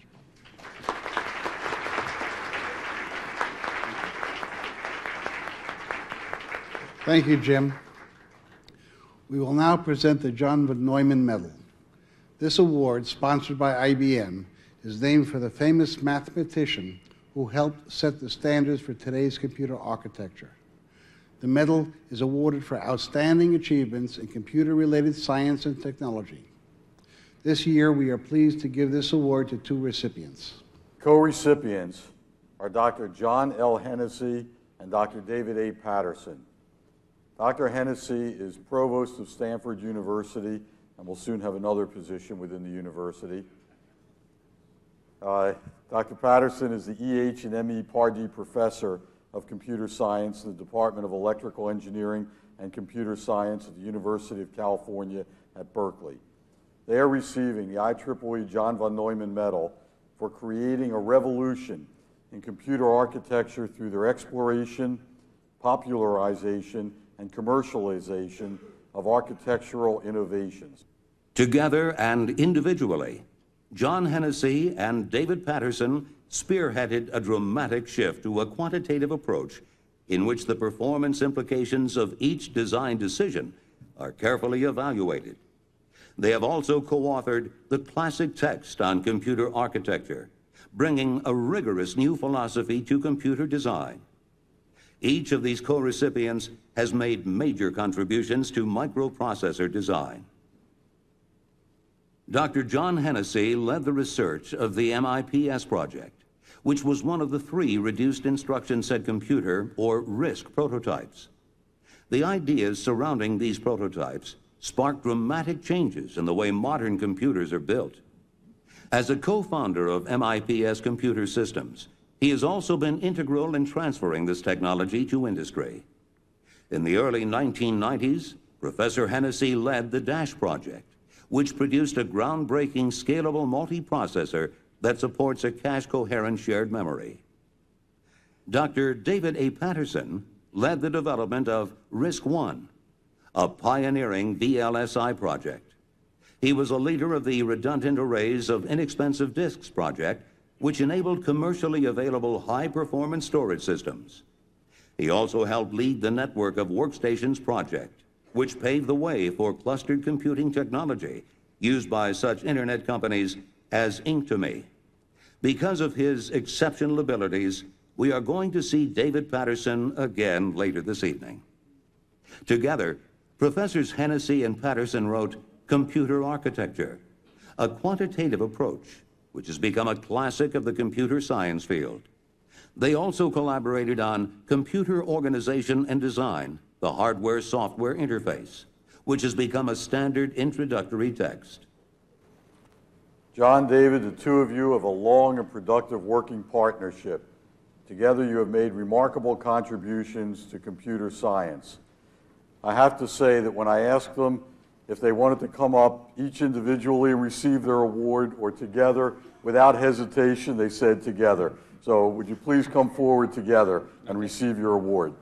Thank you, Jim. We will now present the John von Neumann Medal. This award, sponsored by I B M, is named for the famous mathematician who helped set the standards for today's computer architecture. The medal is awarded for outstanding achievements in computer-related science and technology. This year, we are pleased to give this award to two recipients. Co-recipients are Doctor John L. Hennessy and Doctor David A. Patterson. Doctor Hennessy is provost of Stanford University and will soon have another position within the university. Uh, Doctor Patterson is the E H and M E Pardee Professor of Computer Science in the Department of Electrical Engineering and Computer Science at the University of California at Berkeley. They are receiving the I triple E John von Neumann Medal for creating a revolution in computer architecture through their exploration, popularization, and commercialization of architectural innovations. Together and individually, John Hennessy and David Patterson spearheaded a dramatic shift to a quantitative approach in which the performance implications of each design decision are carefully evaluated. They have also co-authored the classic text on computer architecture, bringing a rigorous new philosophy to computer design. Each of these co-recipients has made major contributions to microprocessor design. Doctor John Hennessy led the research of the M I P S project, which was one of the three reduced instruction set computer, or RISC, prototypes. The ideas surrounding these prototypes sparked dramatic changes in the way modern computers are built. As a co-founder of M I P S Computer Systems, he has also been integral in transferring this technology to industry. In the early nineteen nineties, Professor Hennessy led the DASH project, which produced a groundbreaking scalable multiprocessor that supports a cache-coherent shared memory. Doctor David A. Patterson led the development of RISC one, a pioneering V L S I project. He was a leader of the Redundant Arrays of Inexpensive Disks project, which enabled commercially available high-performance storage systems. He also helped lead the Network of Workstations project, which paved the way for clustered computing technology used by such internet companies as Inktomi. Because of his exceptional abilities, we are going to see David Patterson again later this evening. Together, Professors Hennessy and Patterson wrote Computer Architecture, a quantitative approach which has become a classic of the computer science field. They also collaborated on Computer Organization and Design, the hardware-software interface, which has become a standard introductory text. John, David, the two of you have a long and productive working partnership. Together you have made remarkable contributions to computer science. I have to say that when I asked them if they wanted to come up each individually and receive their award or together, without hesitation, they said together. So would you please come forward together and receive your award?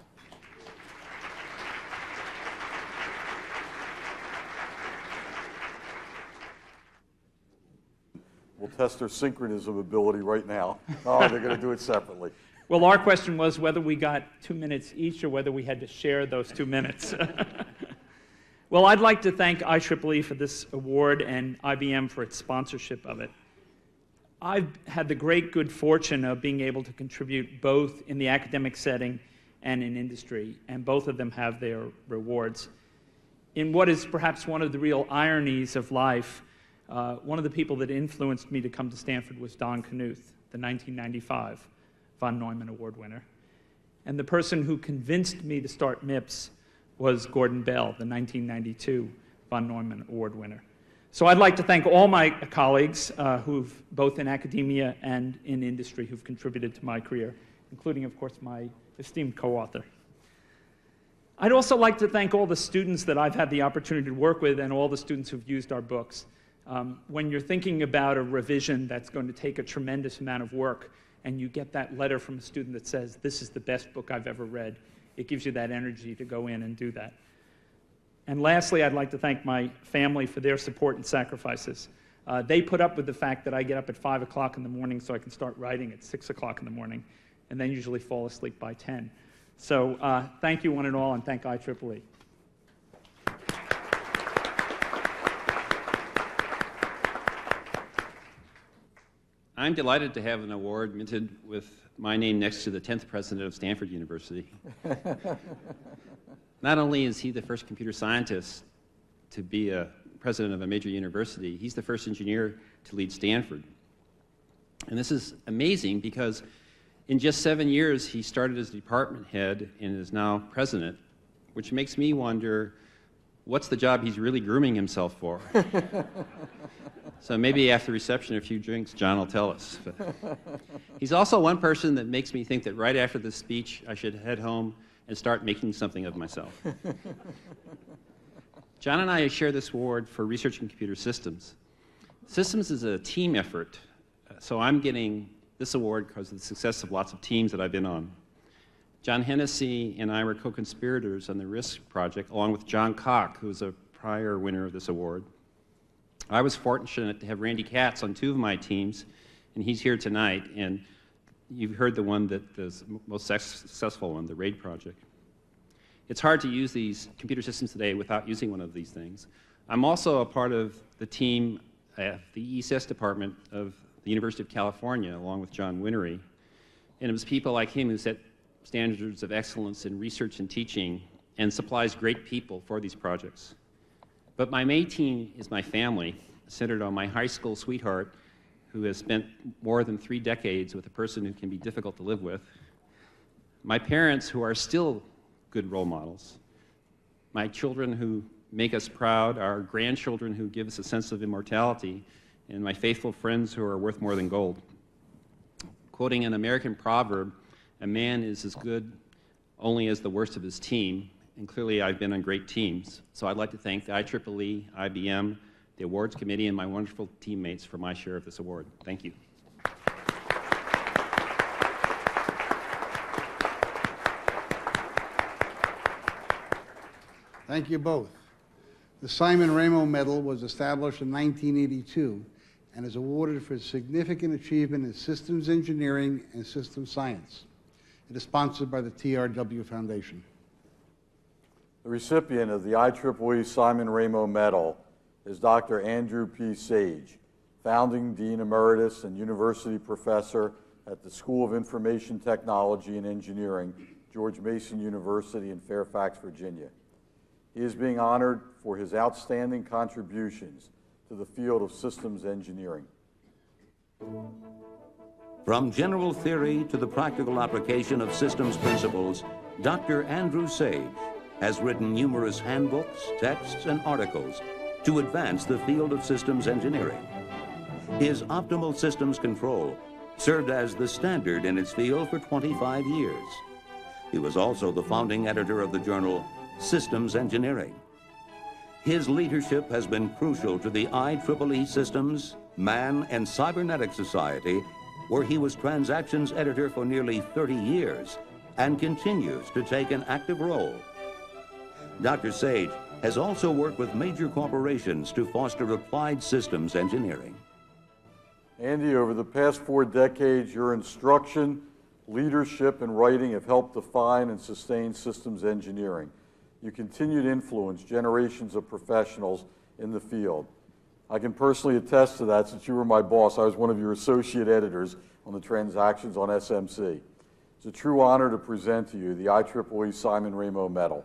We'll test their synchronism ability right now. Oh, they're going to do it separately. Well, our question was whether we got two minutes each or whether we had to share those two minutes. Well, I'd like to thank I triple E for this award and I B M for its sponsorship of it. I've had the great good fortune of being able to contribute both in the academic setting and in industry, and both of them have their rewards. In what is perhaps one of the real ironies of life, uh, one of the people that influenced me to come to Stanford was Don Knuth, the nineteen ninety-five von Neumann Award winner. And the person who convinced me to start M I P S was Gordon Bell, the nineteen ninety-two von Neumann Award winner. So I'd like to thank all my colleagues uh, who've, both in academia and in industry, who've contributed to my career, including, of course, my esteemed co-author. I'd also like to thank all the students that I've had the opportunity to work with and all the students who've used our books. Um, when you're thinking about a revision that's going to take a tremendous amount of work, and you get that letter from a student that says, this is the best book I've ever read, it gives you that energy to go in and do that. And lastly, I'd like to thank my family for their support and sacrifices. Uh, they put up with the fact that I get up at five o'clock in the morning so I can start writing at six o'clock in the morning, and then usually fall asleep by ten. So uh, thank you one and all, and thank I triple E. I'm delighted to have an award minted with my name next to the tenth president of Stanford University. Not only is he the first computer scientist to be a president of a major university, he's the first engineer to lead Stanford. And this is amazing because in just seven years, he started as department head and is now president, which makes me wonder, what's the job he's really grooming himself for? So maybe after reception, a few drinks, John will tell us. But he's also one person that makes me think that right after this speech, I should head home and start making something of myself. John and I share this award for research in computer systems. Systems is a team effort, so I'm getting this award because of the success of lots of teams that I've been on. John Hennessy and I were co-conspirators on the RISC project, along with John Koch, who was a prior winner of this award. I was fortunate to have Randy Katz on two of my teams, and he's here tonight, and you've heard the one that is the most successful one, the RAID project. It's hard to use these computer systems today without using one of these things. I'm also a part of the team at the E S S department of the University of California, along with John Whinery, and it was people like him who set standards of excellence in research and teaching and supplies great people for these projects. But my main team is my family, centered on my high school sweetheart, who has spent more than three decades with a person who can be difficult to live with, my parents, who are still good role models, my children who make us proud, our grandchildren who give us a sense of immortality, and my faithful friends who are worth more than gold. Quoting an American proverb, a man is as good only as the worst of his team, and clearly I've been on great teams. So I'd like to thank the I triple E, I B M, the awards committee, and my wonderful teammates for my share of this award. Thank you. Thank you both. The Simon Ramo Medal was established in nineteen eighty-two and is awarded for significant achievement in systems engineering and systems science. It is sponsored by the T R W Foundation. The recipient of the I triple E Simon Ramo Medal is Doctor Andrew P. Sage, founding Dean Emeritus and University Professor at the School of Information Technology and Engineering, George Mason University in Fairfax, Virginia. He is being honored for his outstanding contributions to the field of systems engineering. From general theory to the practical application of systems principles, Doctor Andrew Sage has written numerous handbooks, texts, and articles to advance the field of systems engineering. His optimal systems control served as the standard in its field for twenty-five years. He was also the founding editor of the journal Systems Engineering. His leadership has been crucial to the I triple E Systems, Man, and Cybernetic Society, where he was transactions editor for nearly thirty years and continues to take an active role. Doctor Sage has also worked with major corporations to foster applied systems engineering. Andy, over the past four decades, your instruction, leadership, and writing have helped define and sustain systems engineering. You continue to influence generations of professionals in the field. I can personally attest to that since you were my boss. I was one of your associate editors on the transactions on S M C. It's a true honor to present to you the I triple E Simon Ramo Medal.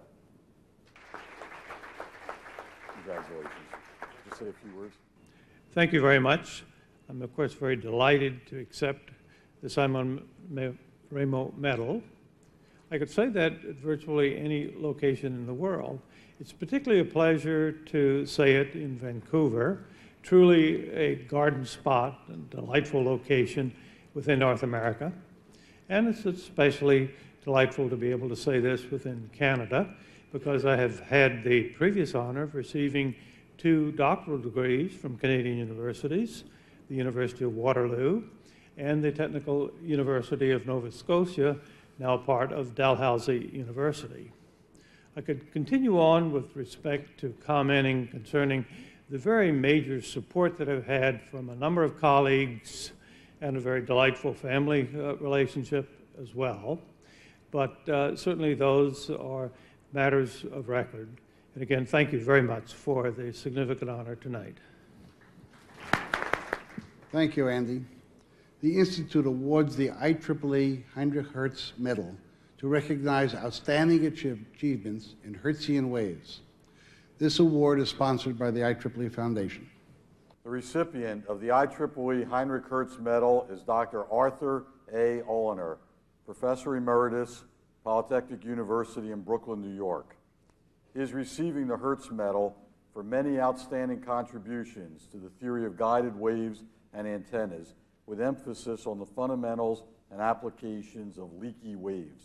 Congratulations. Just say a few words. Thank you very much. I'm, of course, very delighted to accept the Simon Ramo Medal. I could say that at virtually any location in the world. It's particularly a pleasure to say it in Vancouver, truly a garden spot, a delightful location within North America. And it's especially delightful to be able to say this within Canada, because I have had the previous honor of receiving two doctoral degrees from Canadian universities, the University of Waterloo and the Technical University of Nova Scotia, now part of Dalhousie University. I could continue on with respect to commenting concerning the very major support that I've had from a number of colleagues and a very delightful family uh, relationship as well. But uh, certainly those are matters of record. And again, thank you very much for the significant honor tonight. Thank you, Andy. The Institute awards the I triple E Heinrich Hertz Medal to recognize outstanding achievements in Hertzian waves. This award is sponsored by the I triple E Foundation. The recipient of the I triple E Heinrich Hertz Medal is Doctor Arthur A. Olener, Professor Emeritus, Polytechnic University in Brooklyn, New York. He is receiving the Hertz Medal for many outstanding contributions to the theory of guided waves and antennas, with emphasis on the fundamentals and applications of leaky waves.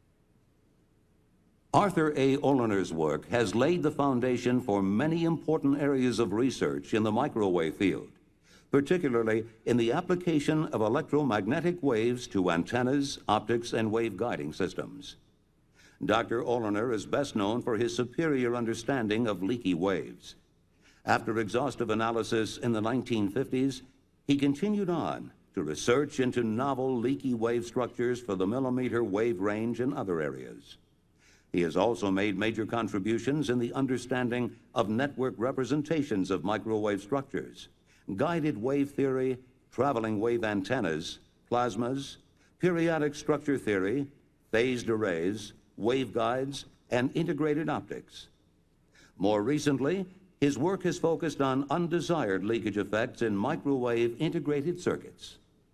Arthur A. Olener's work has laid the foundation for many important areas of research in the microwave field, particularly in the application of electromagnetic waves to antennas, optics, and wave guiding systems. Doctor Olener is best known for his superior understanding of leaky waves. After exhaustive analysis in the nineteen fifties, he continued on to research into novel leaky wave structures for the millimeter wave range and other areas. He has also made major contributions in the understanding of network representations of microwave structures, guided wave theory, traveling wave antennas, plasmas, periodic structure theory, phased arrays, waveguides, and integrated optics. More recently, his work has focused on undesired leakage effects in microwave integrated circuits.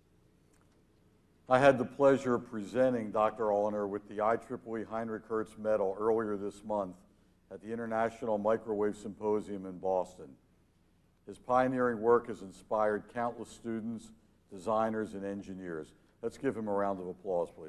I had the pleasure of presenting Doctor Ulliner with the I triple E Heinrich Hertz Medal earlier this month at the International Microwave Symposium in Boston. His pioneering work has inspired countless students, designers, and engineers. Let's give him a round of applause, please.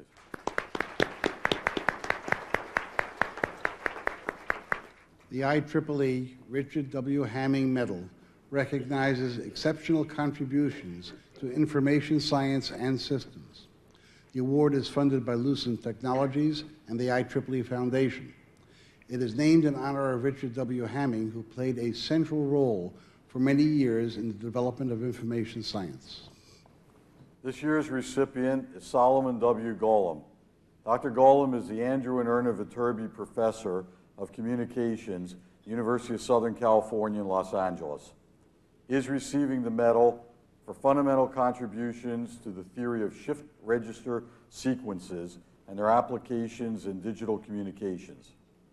The I triple E Richard W. Hamming Medal recognizes exceptional contributions to information science and systems. The award is funded by Lucent Technologies and the I triple E Foundation. It is named in honor of Richard W. Hamming, who played a central role for many years in the development of information science. This year's recipient is Solomon W. Golem. Doctor Golem is the Andrew and Erna Viterbi Professor of Communications, University of Southern California in Los Angeles. He is receiving the medal for fundamental contributions to the theory of shift register sequences and their applications in digital communications.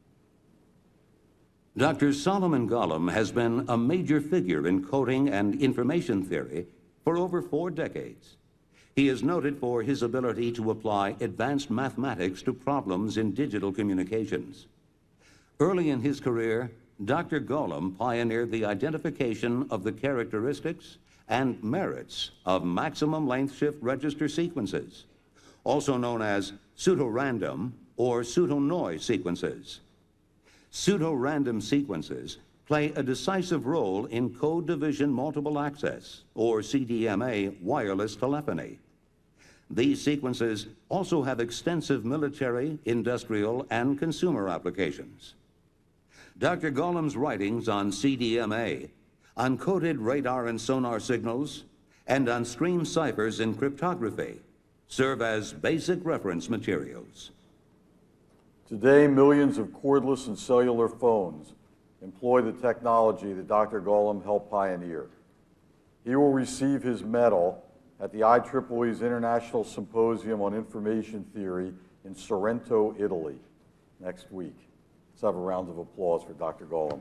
Doctor Solomon Golem has been a major figure in coding and information theory for over four decades. He is noted for his ability to apply advanced mathematics to problems in digital communications. Early in his career, Doctor Golem pioneered the identification of the characteristics and merits of maximum length shift register sequences, also known as pseudorandom or pseudo-noise sequences. Pseudo-random sequences play a decisive role in code division multiple access, or C D M A, wireless telephony. These sequences also have extensive military, industrial, and consumer applications. Doctor Golem's writings on C D M A, on coded radar and sonar signals, and on stream ciphers in cryptography serve as basic reference materials. Today, millions of cordless and cellular phones employ the technology that Doctor Golem helped pioneer. He will receive his medal at the I triple E's International Symposium on Information Theory in Sorrento, Italy, next week. Let's have a round of applause for Doctor Golem.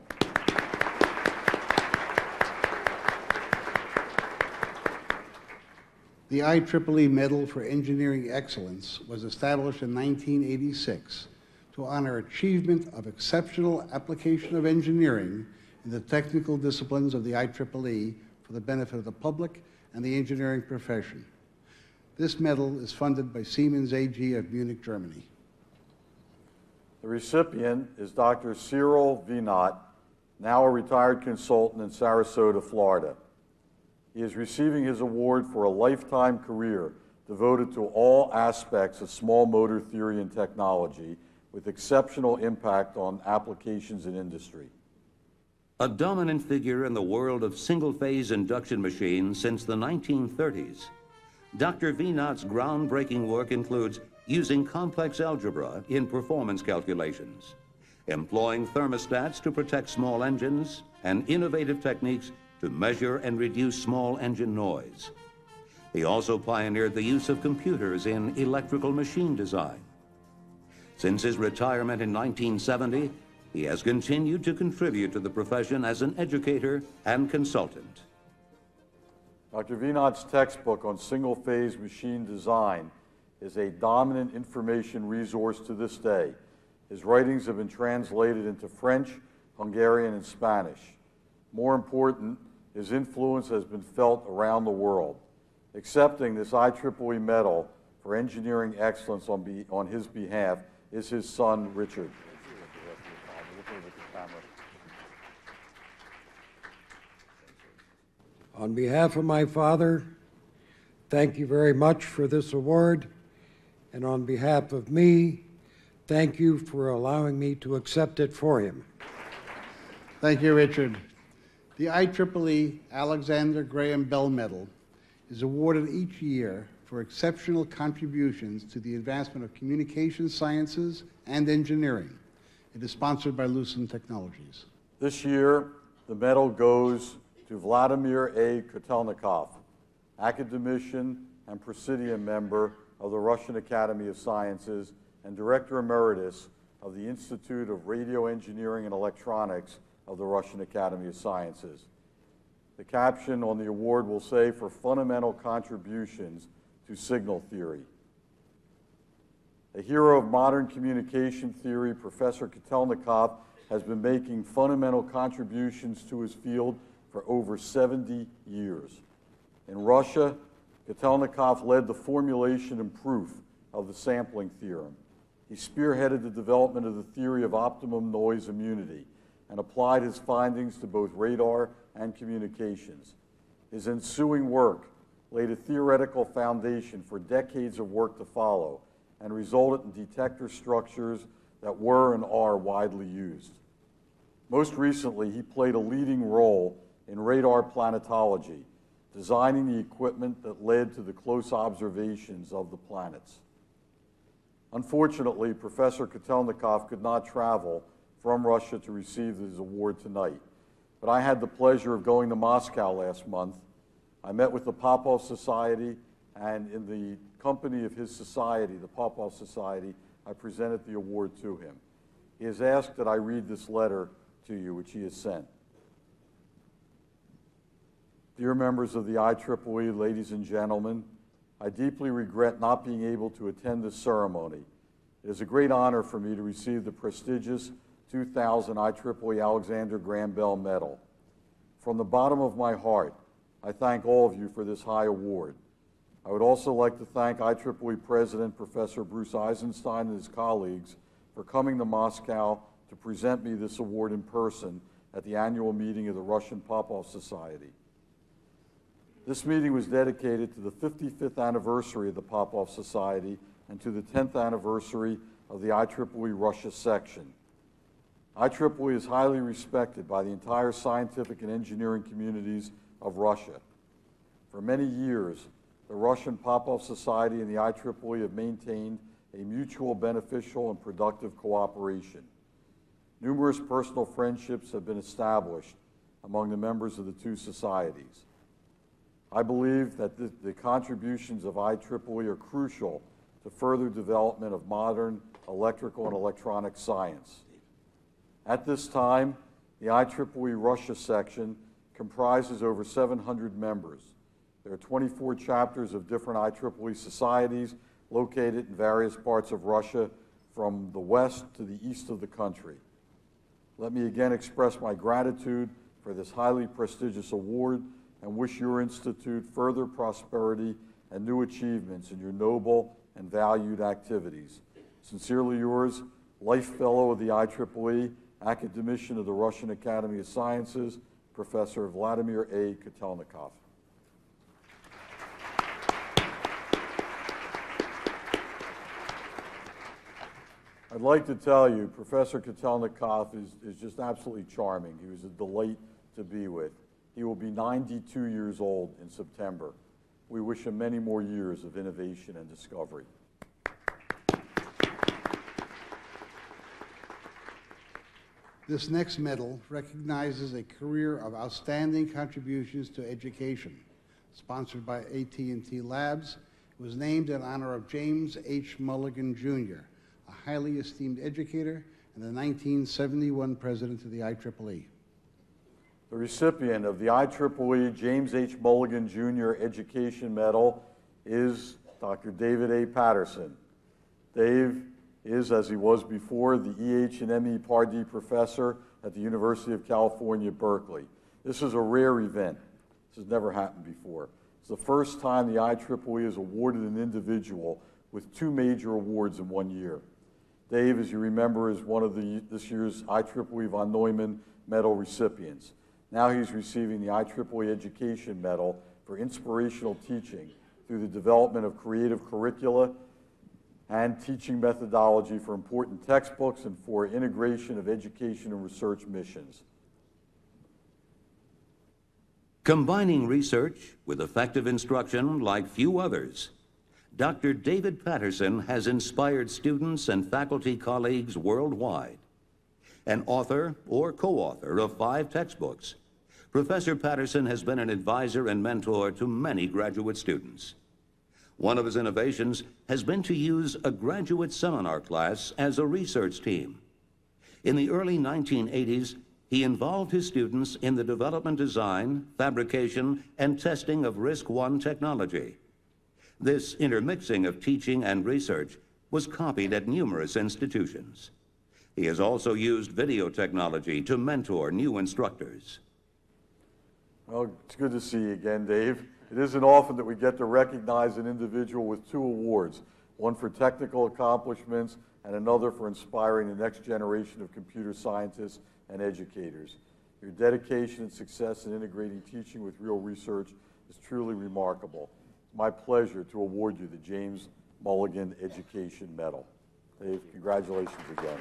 The I triple E Medal for Engineering Excellence was established in nineteen eighty-six to honor achievement of exceptional application of engineering in the technical disciplines of the I triple E for the benefit of the public and the engineering profession. This medal is funded by Siemens A G of Munich, Germany. The recipient is Doctor Cyril Vinot, now a retired consultant in Sarasota, Florida. He is receiving his award for a lifetime career devoted to all aspects of small motor theory and technology, with exceptional impact on applications in industry. A dominant figure in the world of single-phase induction machines since the nineteen thirties, Doctor Vinot's groundbreaking work includes using complex algebra in performance calculations, employing thermostats to protect small engines, and innovative techniques to measure and reduce small engine noise. He also pioneered the use of computers in electrical machine design. Since his retirement in nineteen seventy, he has continued to contribute to the profession as an educator and consultant. Doctor Vinot's textbook on single-phase machine design is a dominant information resource to this day. His writings have been translated into French, Hungarian, and Spanish. More important, his influence has been felt around the world. Accepting this I triple E Medal for engineering excellence on, be, on his behalf is his son, Richard. On behalf of my father, thank you very much for this award, and on behalf of me, thank you for allowing me to accept it for him. Thank you, Richard. The I triple E Alexander Graham Bell Medal is awarded each year for exceptional contributions to the advancement of communication sciences and engineering. It is sponsored by Lucent Technologies. This year, the medal goes to Vladimir A. Kotelnikov, academician and presidium member of the Russian Academy of Sciences and Director Emeritus of the Institute of Radio Engineering and Electronics of the Russian Academy of Sciences. The caption on the award will say, "For fundamental contributions to signal theory." A hero of modern communication theory, Professor Kotelnikov has been making fundamental contributions to his field for over seventy years. In Russia, Kotelnikov led the formulation and proof of the sampling theorem. He spearheaded the development of the theory of optimum noise immunity and applied his findings to both radar and communications. His ensuing work laid a theoretical foundation for decades of work to follow and resulted in detector structures that were and are widely used. Most recently, he played a leading role in radar planetology, designing the equipment that led to the close observations of the planets. Unfortunately, Professor Kotelnikov could not travel from Russia to receive his award tonight, but I had the pleasure of going to Moscow last month. I met with the Popov Society, and in the company of his society, the Popov Society, I presented the award to him. He has asked that I read this letter to you, which he has sent. Dear members of the I triple E, ladies and gentlemen, I deeply regret not being able to attend this ceremony. It is a great honor for me to receive the prestigious two thousand I triple E Alexander Graham Bell Medal. From the bottom of my heart, I thank all of you for this high award. I would also like to thank I triple E President Professor Bruce Eisenstein and his colleagues for coming to Moscow to present me this award in person at the annual meeting of the Russian Popov Society. This meeting was dedicated to the fifty-fifth anniversary of the Popov Society and to the tenth anniversary of the I triple E Russia section. I triple E is highly respected by the entire scientific and engineering communities of Russia. For many years, the Russian Popov Society and the I triple E have maintained a mutual beneficial and productive cooperation. Numerous personal friendships have been established among the members of the two societies. I believe that the, the contributions of I triple E are crucial to further development of modern electrical and electronic science. At this time, the I triple E Russia section comprises over seven hundred members. There are twenty-four chapters of different I triple E societies located in various parts of Russia from the west to the east of the country. Let me again express my gratitude for this highly prestigious award and wish your institute further prosperity and new achievements in your noble and valued activities. Sincerely yours, Life Fellow of the I triple E, Academician of the Russian Academy of Sciences, Professor Vladimir A. Kotelnikov. I'd like to tell you, Professor Kotelnikov is, is just absolutely charming. He was a delight to be with. He will be ninety-two years old in September. We wish him many more years of innovation and discovery. This next medal recognizes a career of outstanding contributions to education. Sponsored by A T and T Labs, it was named in honor of James H. Mulligan, Junior, a highly esteemed educator and the nineteen seventy-one president of the I triple E. The recipient of the I triple E James H. Mulligan, Junior Education Medal is Doctor David A. Patterson. Dave is, as he was before, the E H and M E Pardee Professor at the University of California, Berkeley. This is a rare event. This has never happened before. It's the first time the I triple E has awarded an individual with two major awards in one year. Dave, as you remember, is one of the, this year's I triple E von Neumann Medal recipients. Now he's receiving the I triple E Education Medal for inspirational teaching through the development of creative curricula and teaching methodology for important textbooks and for integration of education and research missions. Combining research with effective instruction like few others, Doctor David Patterson has inspired students and faculty colleagues worldwide. An author or co-author of five textbooks, Professor Patterson has been an advisor and mentor to many graduate students. One of his innovations has been to use a graduate seminar class as a research team. In the early nineteen eighties, he involved his students in the development, design, fabrication, and testing of risk one technology. This intermixing of teaching and research was copied at numerous institutions. He has also used video technology to mentor new instructors. Well, it's good to see you again, Dave. It isn't often that we get to recognize an individual with two awards, one for technical accomplishments and another for inspiring the next generation of computer scientists and educators. Your dedication and success in integrating teaching with real research is truly remarkable. It's my pleasure to award you the James Mulligan Education Medal. Dave, congratulations again.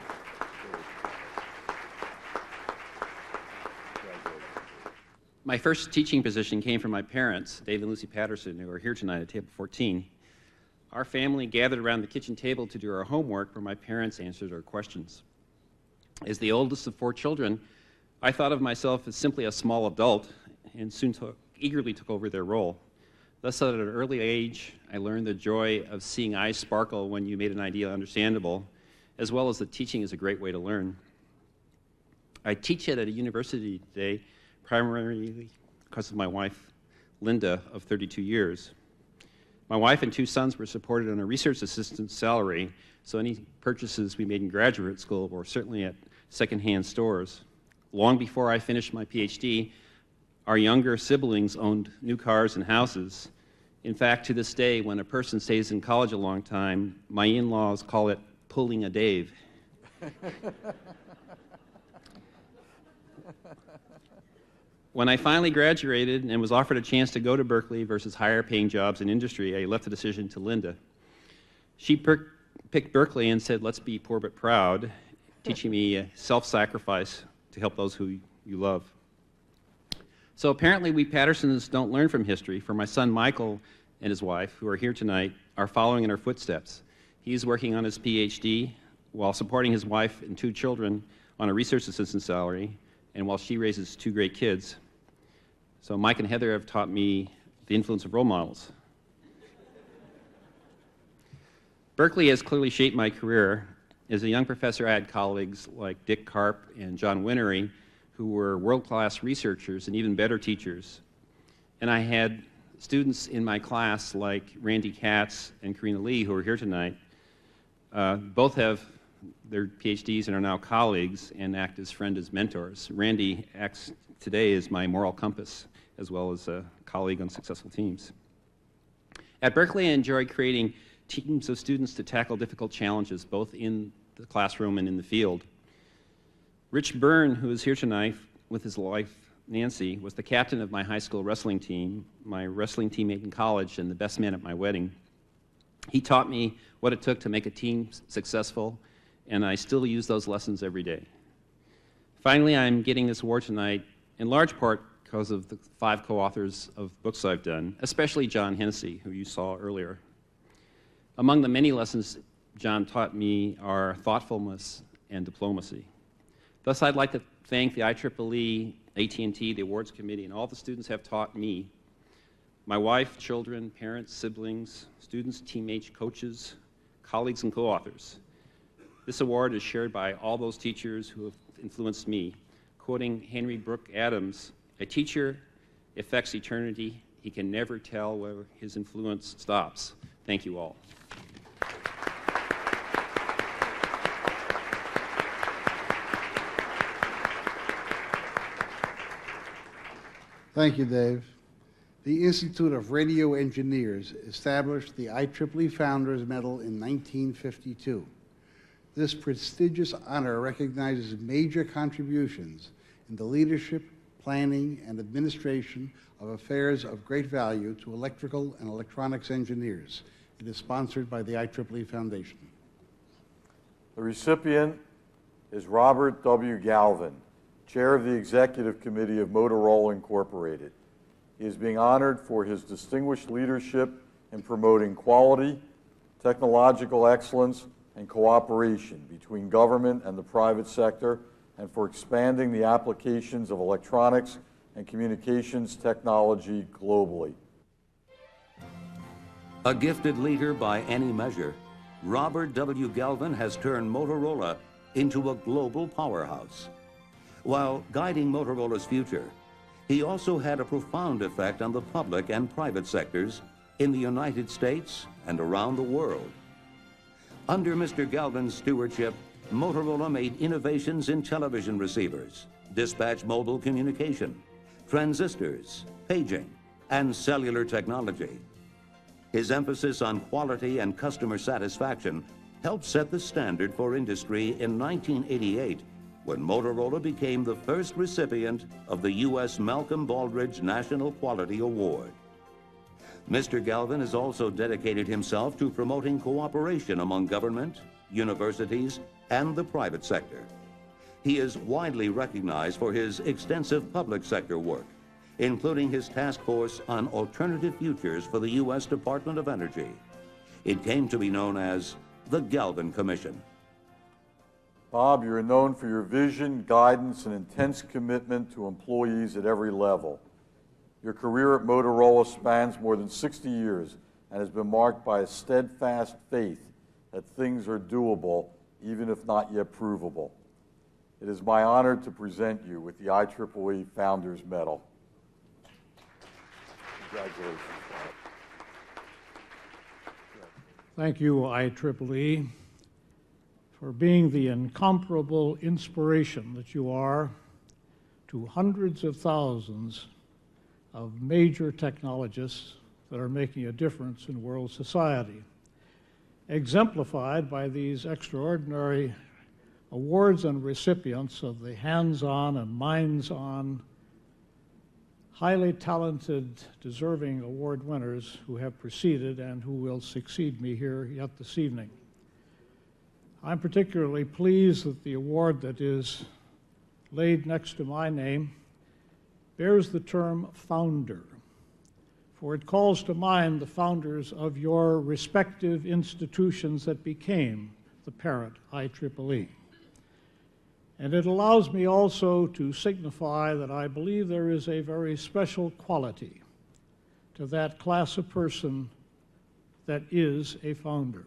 My first teaching position came from my parents, David and Lucy Patterson, who are here tonight at table fourteen. Our family gathered around the kitchen table to do our homework, where my parents answered our questions. As the oldest of four children, I thought of myself as simply a small adult and soon took, eagerly took over their role. Thus, at an early age, I learned the joy of seeing eyes sparkle when you made an idea understandable, as well as that teaching is a great way to learn. I teach at a university today, primarily because of my wife, Linda, of thirty-two years. My wife and two sons were supported on a research assistant salary, so any purchases we made in graduate school were certainly at secondhand stores. Long before I finished my PhD, our younger siblings owned new cars and houses. In fact, to this day, when a person stays in college a long time, my in-laws call it pulling a Dave. When I finally graduated and was offered a chance to go to Berkeley versus higher paying jobs in industry, I left the decision to Linda. She per picked Berkeley and said, let's be poor but proud, teaching me uh, self-sacrifice to help those who you love. So apparently we Pattersons don't learn from history, for my son Michael and his wife, who are here tonight, are following in our footsteps. He's working on his PhD while supporting his wife and two children on a research assistant salary, and while she raises two great kids. So Mike and Heather have taught me the influence of role models. Berkeley has clearly shaped my career. As a young professor, I had colleagues like Dick Karp and John Whinery, who were world-class researchers and even better teachers. And I had students in my class like Randy Katz and Karina Lee, who are here tonight. Uh, both have their PhDs and are now colleagues and act as friends as mentors. Randy acts today as my moral compass, as well as a colleague on successful teams. At Berkeley, I enjoy creating teams of students to tackle difficult challenges, both in the classroom and in the field. Rich Byrne, who is here tonight with his wife, Nancy, was the captain of my high school wrestling team, my wrestling teammate in college, and the best man at my wedding. He taught me what it took to make a team successful, and I still use those lessons every day. Finally, I'm getting this award tonight in large part because of the five co-authors of books I've done, especially John Hennessy, who you saw earlier. Among the many lessons John taught me are thoughtfulness and diplomacy. Thus, I'd like to thank the I triple E, A T and T, the awards committee, and all the students have taught me, my wife, children, parents, siblings, students, teammates, coaches, colleagues, and co-authors. This award is shared by all those teachers who have influenced me. Quoting Henry Brooke Adams, a teacher affects eternity. He can never tell where his influence stops. Thank you all. Thank you, Dave. The Institute of Radio Engineers established the I triple E Founders Medal in nineteen fifty-two. This prestigious honor recognizes major contributions in the leadership, planning, and administration of affairs of great value to electrical and electronics engineers. It is sponsored by the I triple E Foundation. The recipient is Robert W. Galvin, Chair of the Executive Committee of Motorola Incorporated. He is being honored for his distinguished leadership in promoting quality, technological excellence, and cooperation between government and the private sector, and for expanding the applications of electronics and communications technology globally. A gifted leader by any measure, Robert W. Galvin has turned Motorola into a global powerhouse. While guiding Motorola's future, he also had a profound effect on the public and private sectors in the United States and around the world. Under Mister Galvin's stewardship, Motorola made innovations in television receivers, dispatch mobile communication, transistors, paging, and cellular technology. His emphasis on quality and customer satisfaction helped set the standard for industry in nineteen eighty-eight, when Motorola became the first recipient of the U S Malcolm Baldrige National Quality Award. Mister Galvin has also dedicated himself to promoting cooperation among government, universities, and the private sector. He is widely recognized for his extensive public sector work, including his task force on alternative futures for the U S Department of Energy. It came to be known as the Galvin Commission. Bob, you're known for your vision, guidance, and intense commitment to employees at every level. Your career at Motorola spans more than sixty years and has been marked by a steadfast faith that things are doable, even if not yet provable. It is my honor to present you with the I triple E Founders Medal. Congratulations, Bob. Thank you, I triple E, for being the incomparable inspiration that you are to hundreds of thousands of major technologists that are making a difference in world society, exemplified by these extraordinary awards and recipients of the hands-on and minds-on, highly talented, deserving award winners who have preceded and who will succeed me here yet this evening. I'm particularly pleased that the award that is laid next to my name bears the term founder, for it calls to mind the founders of your respective institutions that became the parent I triple E. And it allows me also to signify that I believe there is a very special quality to that class of person that is a founder.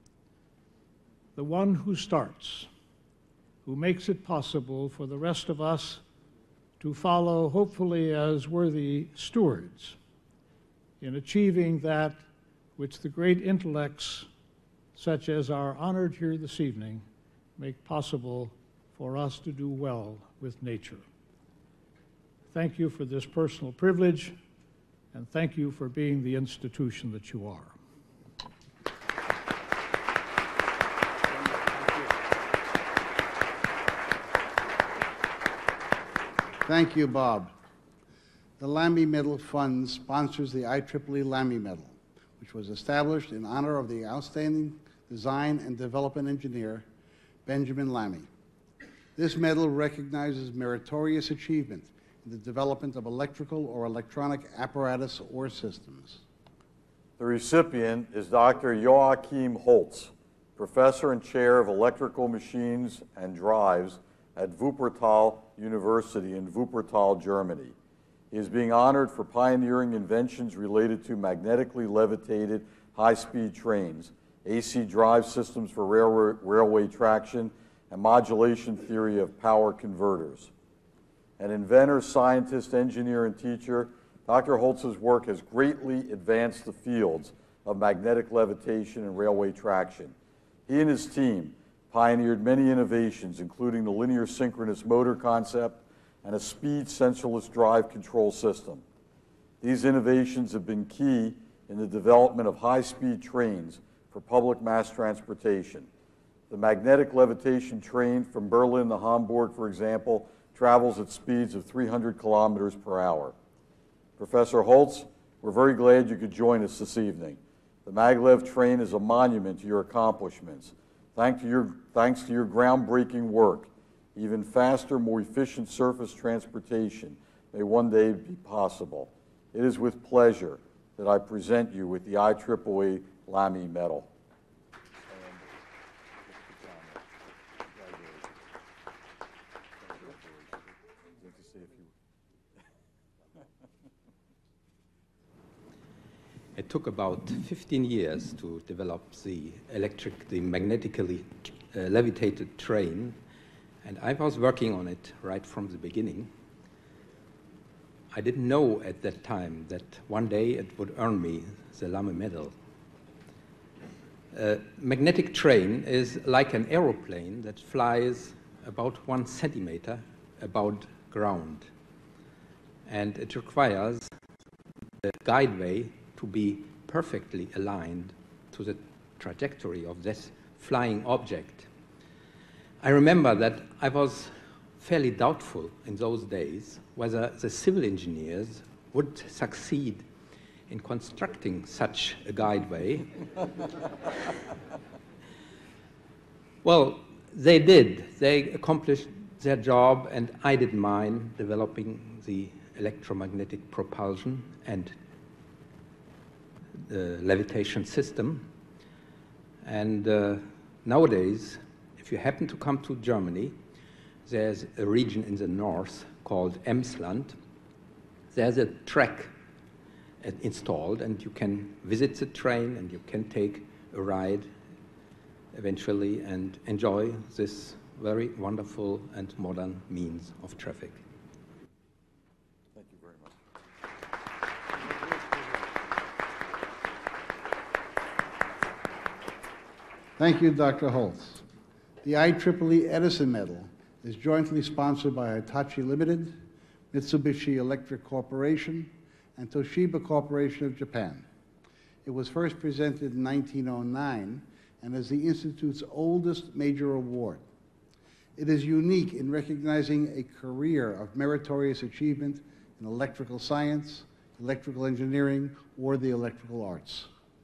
The one who starts, who makes it possible for the rest of us to follow, hopefully as worthy stewards, in achieving that which the great intellects, such as are honored here this evening, make possible for us to do well with nature. Thank you for this personal privilege, and thank you for being the institution that you are. Thank you, Bob. The Lammy Medal Fund sponsors the I triple E Lammy Medal, which was established in honor of the outstanding design and development engineer, Benjamin Lammy. This medal recognizes meritorious achievement in the development of electrical or electronic apparatus or systems. The recipient is Doctor Joachim Holtz, Professor and Chair of Electrical Machines and Drives at Wuppertal University in Wuppertal, Germany. He is being honored for pioneering inventions related to magnetically levitated high-speed trains, A C drive systems for railway, railway traction, and modulation theory of power converters. An inventor, scientist, engineer, and teacher, Doctor Holtz's work has greatly advanced the fields of magnetic levitation and railway traction. He and his team pioneered many innovations, including the linear synchronous motor concept and a speed sensorless drive control system. These innovations have been key in the development of high-speed trains for public mass transportation. The magnetic levitation train from Berlin to Hamburg, for example, travels at speeds of three hundred kilometers per hour. Professor Holtz, we're very glad you could join us this evening. The maglev train is a monument to your accomplishments. Thanks to your, thanks to your groundbreaking work, even faster, more efficient surface transportation may one day be possible. It is with pleasure that I present you with the I triple E Lammy Medal. It took about fifteen years to develop the electric, the magnetically uh, levitated train, and I was working on it right from the beginning. I didn't know at that time that one day it would earn me the Neumann Medal. A magnetic train is like an aeroplane that flies about one centimeter above ground, and it requires the guideway to be perfectly aligned to the trajectory of this flying object. I remember that I was fairly doubtful in those days whether the civil engineers would succeed in constructing such a guideway. Well, they did. They accomplished their job, and I did mine, developing the electromagnetic propulsion and the levitation system. And uh, nowadays, if you happen to come to Germany, there's a region in the north called Emsland. There's a track installed, and you can visit the train and you can take a ride eventually and enjoy this very wonderful and modern means of traffic. Thank you very much. Thank you, Doctor Holtz. The I triple E Edison Medal is jointly sponsored by Hitachi Limited, Mitsubishi Electric Corporation, and Toshiba Corporation of Japan. It was first presented in nineteen oh nine and is the Institute's oldest major award. It is unique in recognizing a career of meritorious achievement in electrical science, electrical engineering, or the electrical arts.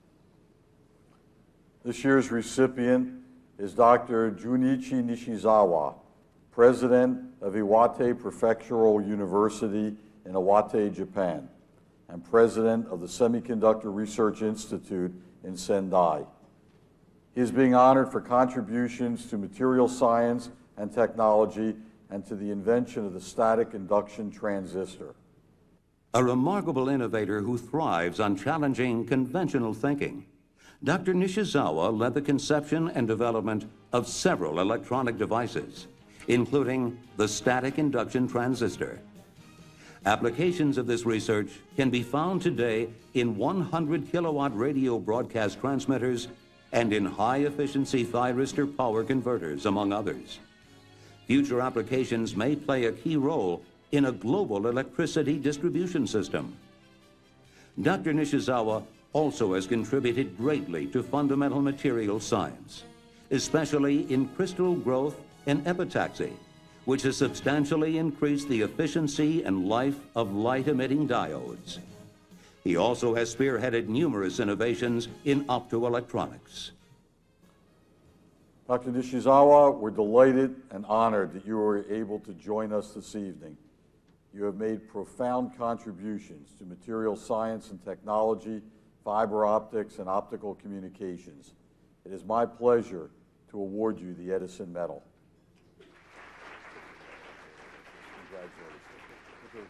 This year's recipient is Doctor Junichi Nishizawa, President of Iwate Prefectural University in Iwate, Japan, and President of the Semiconductor Research Institute in Sendai. He is being honored for contributions to material science and technology and to the invention of the static induction transistor. A remarkable innovator who thrives on challenging conventional thinking, Doctor Nishizawa led the conception and development of several electronic devices, including the static induction transistor. Applications of this research can be found today in one hundred kilowatt radio broadcast transmitters and in high-efficiency thyristor power converters, among others. Future applications may play a key role in a global electricity distribution system. Doctor Nishizawa also has contributed greatly to fundamental material science, especially in crystal growth and epitaxy, which has substantially increased the efficiency and life of light-emitting diodes. He also has spearheaded numerous innovations in optoelectronics. Doctor Nishizawa, we're delighted and honored that you were able to join us this evening. You have made profound contributions to material science and technology, fiber optics, and optical communications. It is my pleasure to award you the Edison Medal. Congratulations.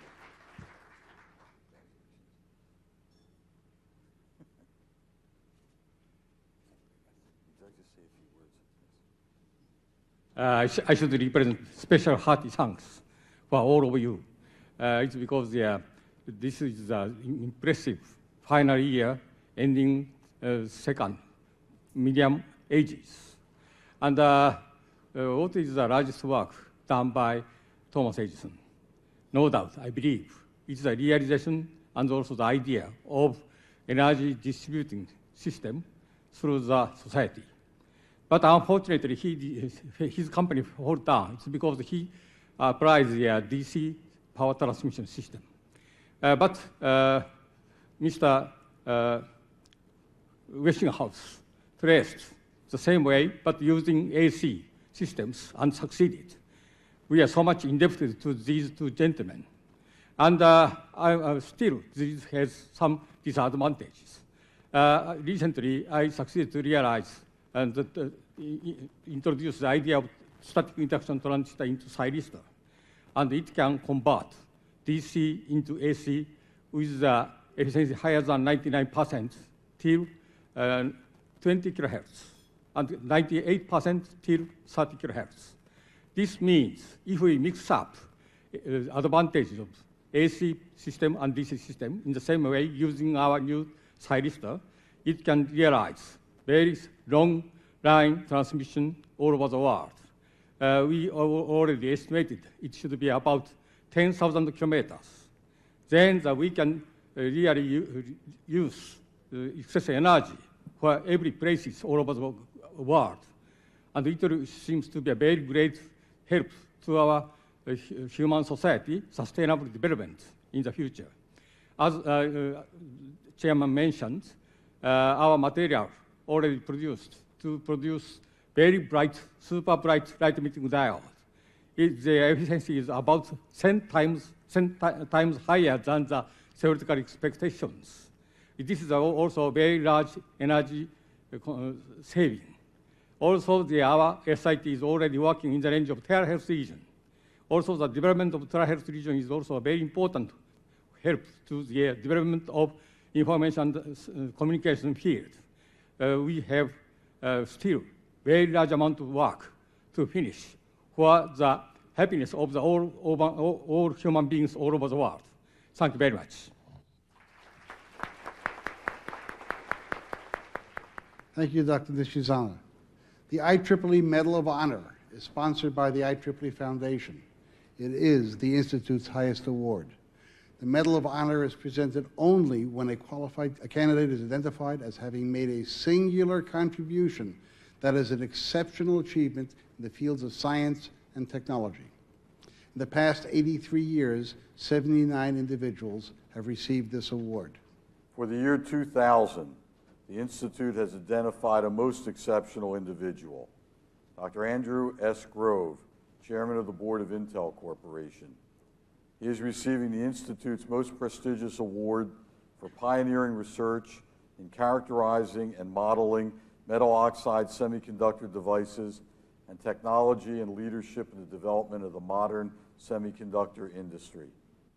Uh, I, sh I should represent special hearty thanks for all of you. Uh, it's because uh, this is an impressive final year ending uh, second medium ages. And uh, uh, what is the largest work done by Thomas Edison? No doubt, I believe, it's the realization and also the idea of energy distributing system through the society. But unfortunately, he, his company fell down. It's because he applies the uh, D C power transmission system. Uh, but uh, Mister Uh, Westinghouse traced the same way, but using A C systems and succeeded. We are so much indebted to these two gentlemen. And uh, I, uh, still, this has some disadvantages. Uh, recently, I succeeded to realize and uh, introduce the idea of static induction transistor into thyristor. And it can convert D C into A C with the efficiency higher than ninety-nine percent till uh, twenty kilohertz, and ninety-eight percent till thirty kilohertz. This means if we mix up uh, advantages of A C system and D C system in the same way using our new thyristor, it can realize very long line transmission all over the world. Uh, we already estimated it should be about ten thousand kilometers. Then uh, we can uh, really use uh, excess energy for every places all over the world. And it seems to be a very great help to our uh, human society, sustainable development in the future. As uh, uh, Chairman mentioned, uh, our material already produced to produce very bright, super bright light-emitting diode. It, the efficiency is about ten times, ten times higher than the theoretical expectations. This is also a very large energy uh, saving. Also, the, our S I T is already working in the range of terahertz region. Also, the development of terahertz region is also a very important help to the development of information and uh, communication field. Uh, we have uh, still very large amount of work to finish for the happiness of the all, over, all, all human beings all over the world. Thank you very much. Thank you, Doctor Nishizana. The I triple E Medal of Honor is sponsored by the I triple E Foundation. It is the Institute's highest award. The Medal of Honor is presented only when a qualified a candidate is identified as having made a singular contribution that is an exceptional achievement in the fields of science and technology. In the past eighty-three years, seventy-nine individuals have received this award. For the year two thousand, the Institute has identified a most exceptional individual, Doctor Andrew S. Grove, Chairman of the Board of Intel Corporation. He is receiving the Institute's most prestigious award for pioneering research in characterizing and modeling metal oxide semiconductor devices and technology and leadership in the development of the modern semiconductor industry.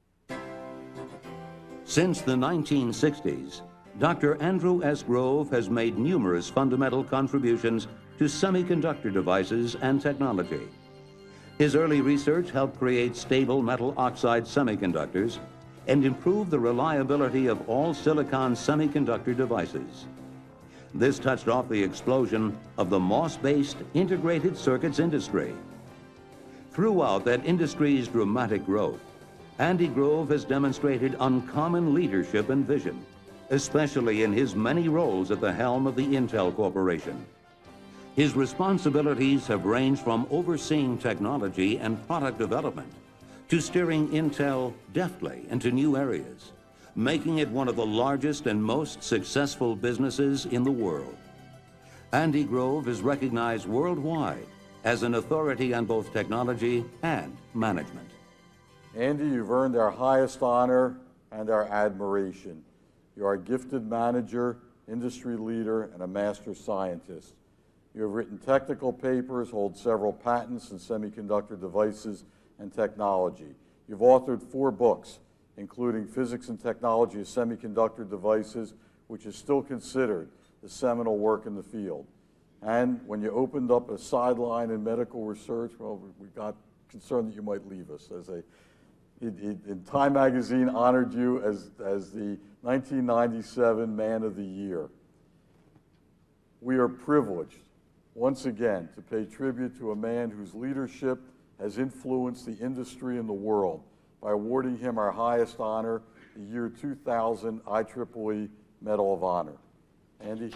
Since the nineteen sixties, Doctor Andrew S. Grove has made numerous fundamental contributions to semiconductor devices and technology. His early research helped create stable metal oxide semiconductors and improve the reliability of all silicon semiconductor devices. This touched off the explosion of the MOS-based integrated circuits industry. Throughout that industry's dramatic growth, Andy Grove has demonstrated uncommon leadership and vision, especially in his many roles at the helm of the Intel Corporation. His responsibilities have ranged from overseeing technology and product development to steering Intel deftly into new areas, making it one of the largest and most successful businesses in the world. Andy Grove is recognized worldwide as an authority on both technology and management. Andy, you've earned our highest honor and our admiration. You are a gifted manager, industry leader, and a master scientist. You have written technical papers, hold several patents in semiconductor devices and technology. You've authored four books, including Physics and Technology of Semiconductor Devices, which is still considered the seminal work in the field. And when you opened up a sideline in medical research, well, we got concerned that you might leave us. As a, it, it, and Time Magazine honored you as, as the nineteen ninety-seven Man of the Year. We are privileged, once again, to pay tribute to a man whose leadership has influenced the industry and the world by awarding him our highest honor, the year two thousand I triple E Medal of Honor. Andy,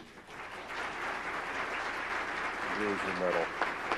here's your medal.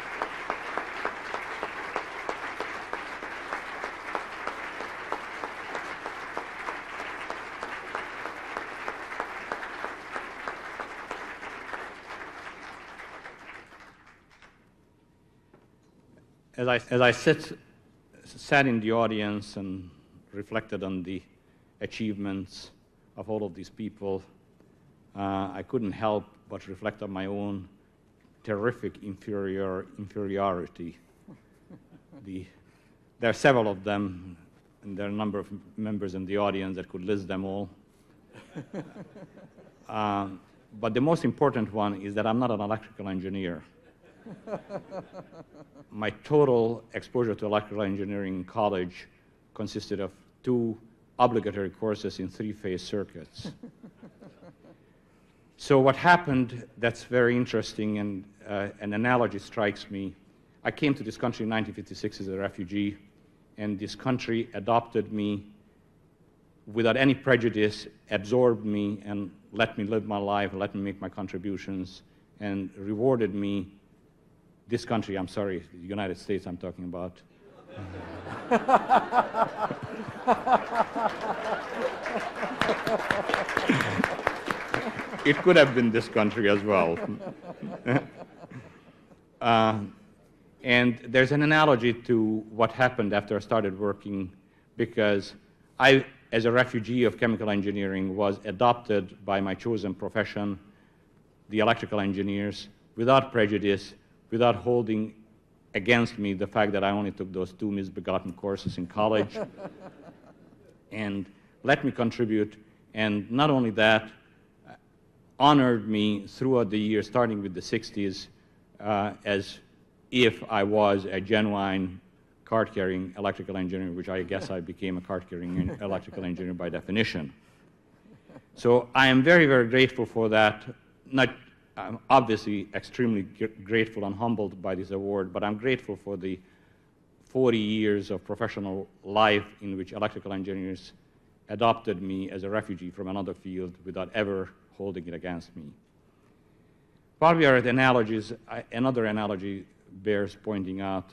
As I, as I sit, sat in the audience and reflected on the achievements of all of these people, uh, I couldn't help but reflect on my own terrific inferior, inferiority. the, there are several of them, and there are a number of members in the audience that could list them all, Um, but the most important one is that I'm not an electrical engineer. My total exposure to electrical engineering in college consisted of two obligatory courses in three-phase circuits. So what happened that's very interesting, and uh, an analogy strikes me. I came to this country in nineteen fifty-six as a refugee, and this country adopted me without any prejudice, absorbed me, and let me live my life, let me make my contributions, and rewarded me. This country, I'm sorry, the United States I'm talking about. It could have been this country as well. uh, and there's an analogy to what happened after I started working, because I, as a refugee of chemical engineering, was adopted by my chosen profession, the electrical engineers, without prejudice, without holding against me the fact that I only took those two misbegotten courses in college, and let me contribute. And not only that, honored me throughout the years, starting with the sixties, uh, as if I was a genuine card-carrying electrical engineer, which I guess I became a card-carrying electrical engineer by definition. So I am very, very grateful for that. Not, I'm obviously extremely grateful and humbled by this award, but I'm grateful for the forty years of professional life in which electrical engineers adopted me as a refugee from another field without ever holding it against me. While we are at analogies, I, another analogy bears pointing out.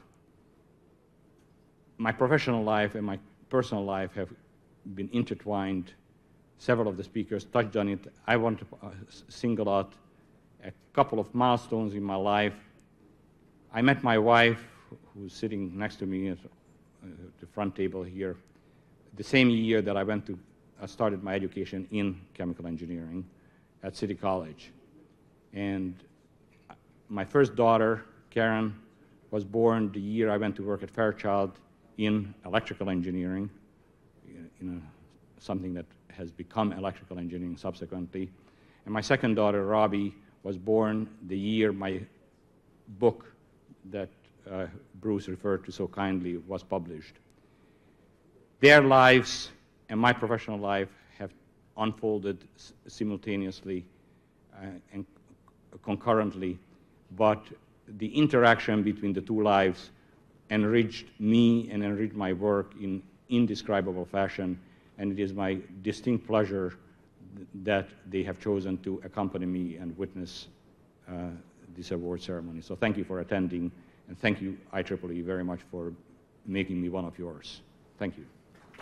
My professional life and my personal life have been intertwined. Several of the speakers touched on it. I want to uh, single out a couple of milestones in my life. I met my wife, who's sitting next to me at uh, the front table here, the same year that I went to, I started my education in chemical engineering at City College. And my first daughter, Karen, was born the year I went to work at Fairchild in electrical engineering, you know, something that has become electrical engineering subsequently. And my second daughter, Robbie, was born the year my book that uh, Bruce referred to so kindly was published. Their lives and my professional life have unfolded simultaneously uh, and concurrently, but the interaction between the two lives enriched me and enriched my work in indescribable fashion, and it is my distinct pleasure that they have chosen to accompany me and witness uh, this award ceremony. So thank you for attending, and thank you, I triple E, very much for making me one of yours. Thank you.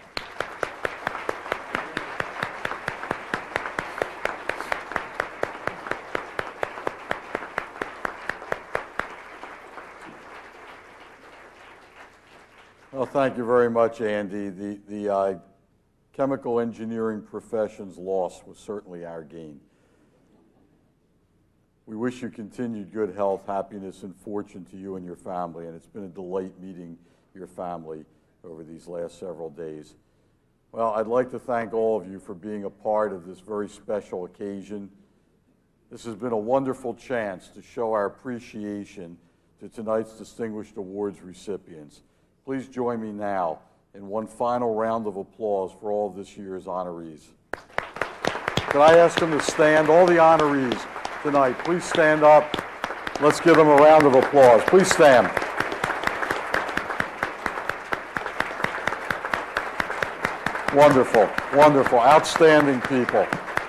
Well, thank you very much, Andy. The, the uh, chemical engineering profession's loss was certainly our gain. We wish you continued good health, happiness, and fortune to you and your family, and it's been a delight meeting your family over these last several days. Well, I'd like to thank all of you for being a part of this very special occasion. This has been a wonderful chance to show our appreciation to tonight's distinguished awards recipients. Please join me now in one final round of applause for all of this year's honorees. Can I ask them to stand? All the honorees tonight, please stand up. Let's give them a round of applause. Please stand. Wonderful, wonderful, outstanding people.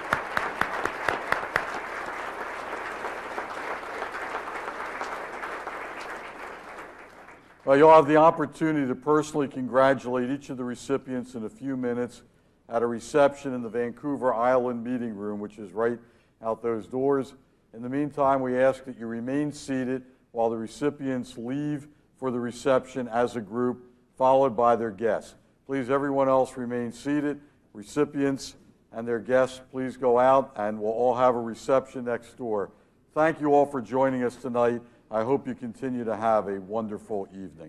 Well, you'll have the opportunity to personally congratulate each of the recipients in a few minutes at a reception in the Vancouver Island Meeting Room, which is right out those doors. In the meantime, we ask that you remain seated while the recipients leave for the reception as a group, followed by their guests. Please, everyone else remain seated. Recipients and their guests, please go out, and we'll all have a reception next door. Thank you all for joining us tonight. I hope you continue to have a wonderful evening.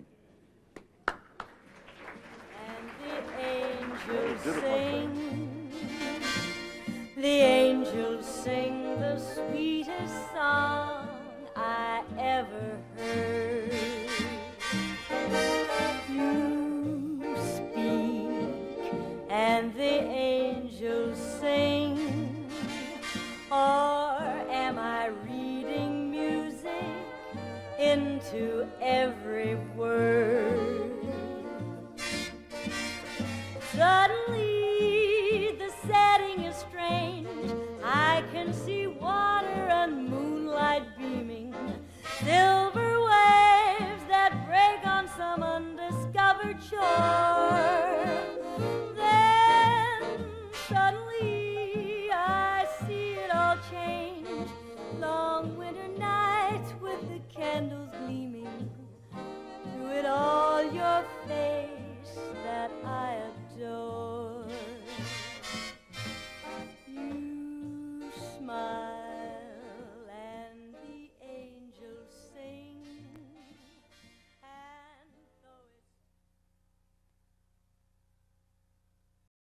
And the angels sing, The angels sing the sweetest song I ever heard. You speak and the angels sing, or am I reading music into every word? Suddenly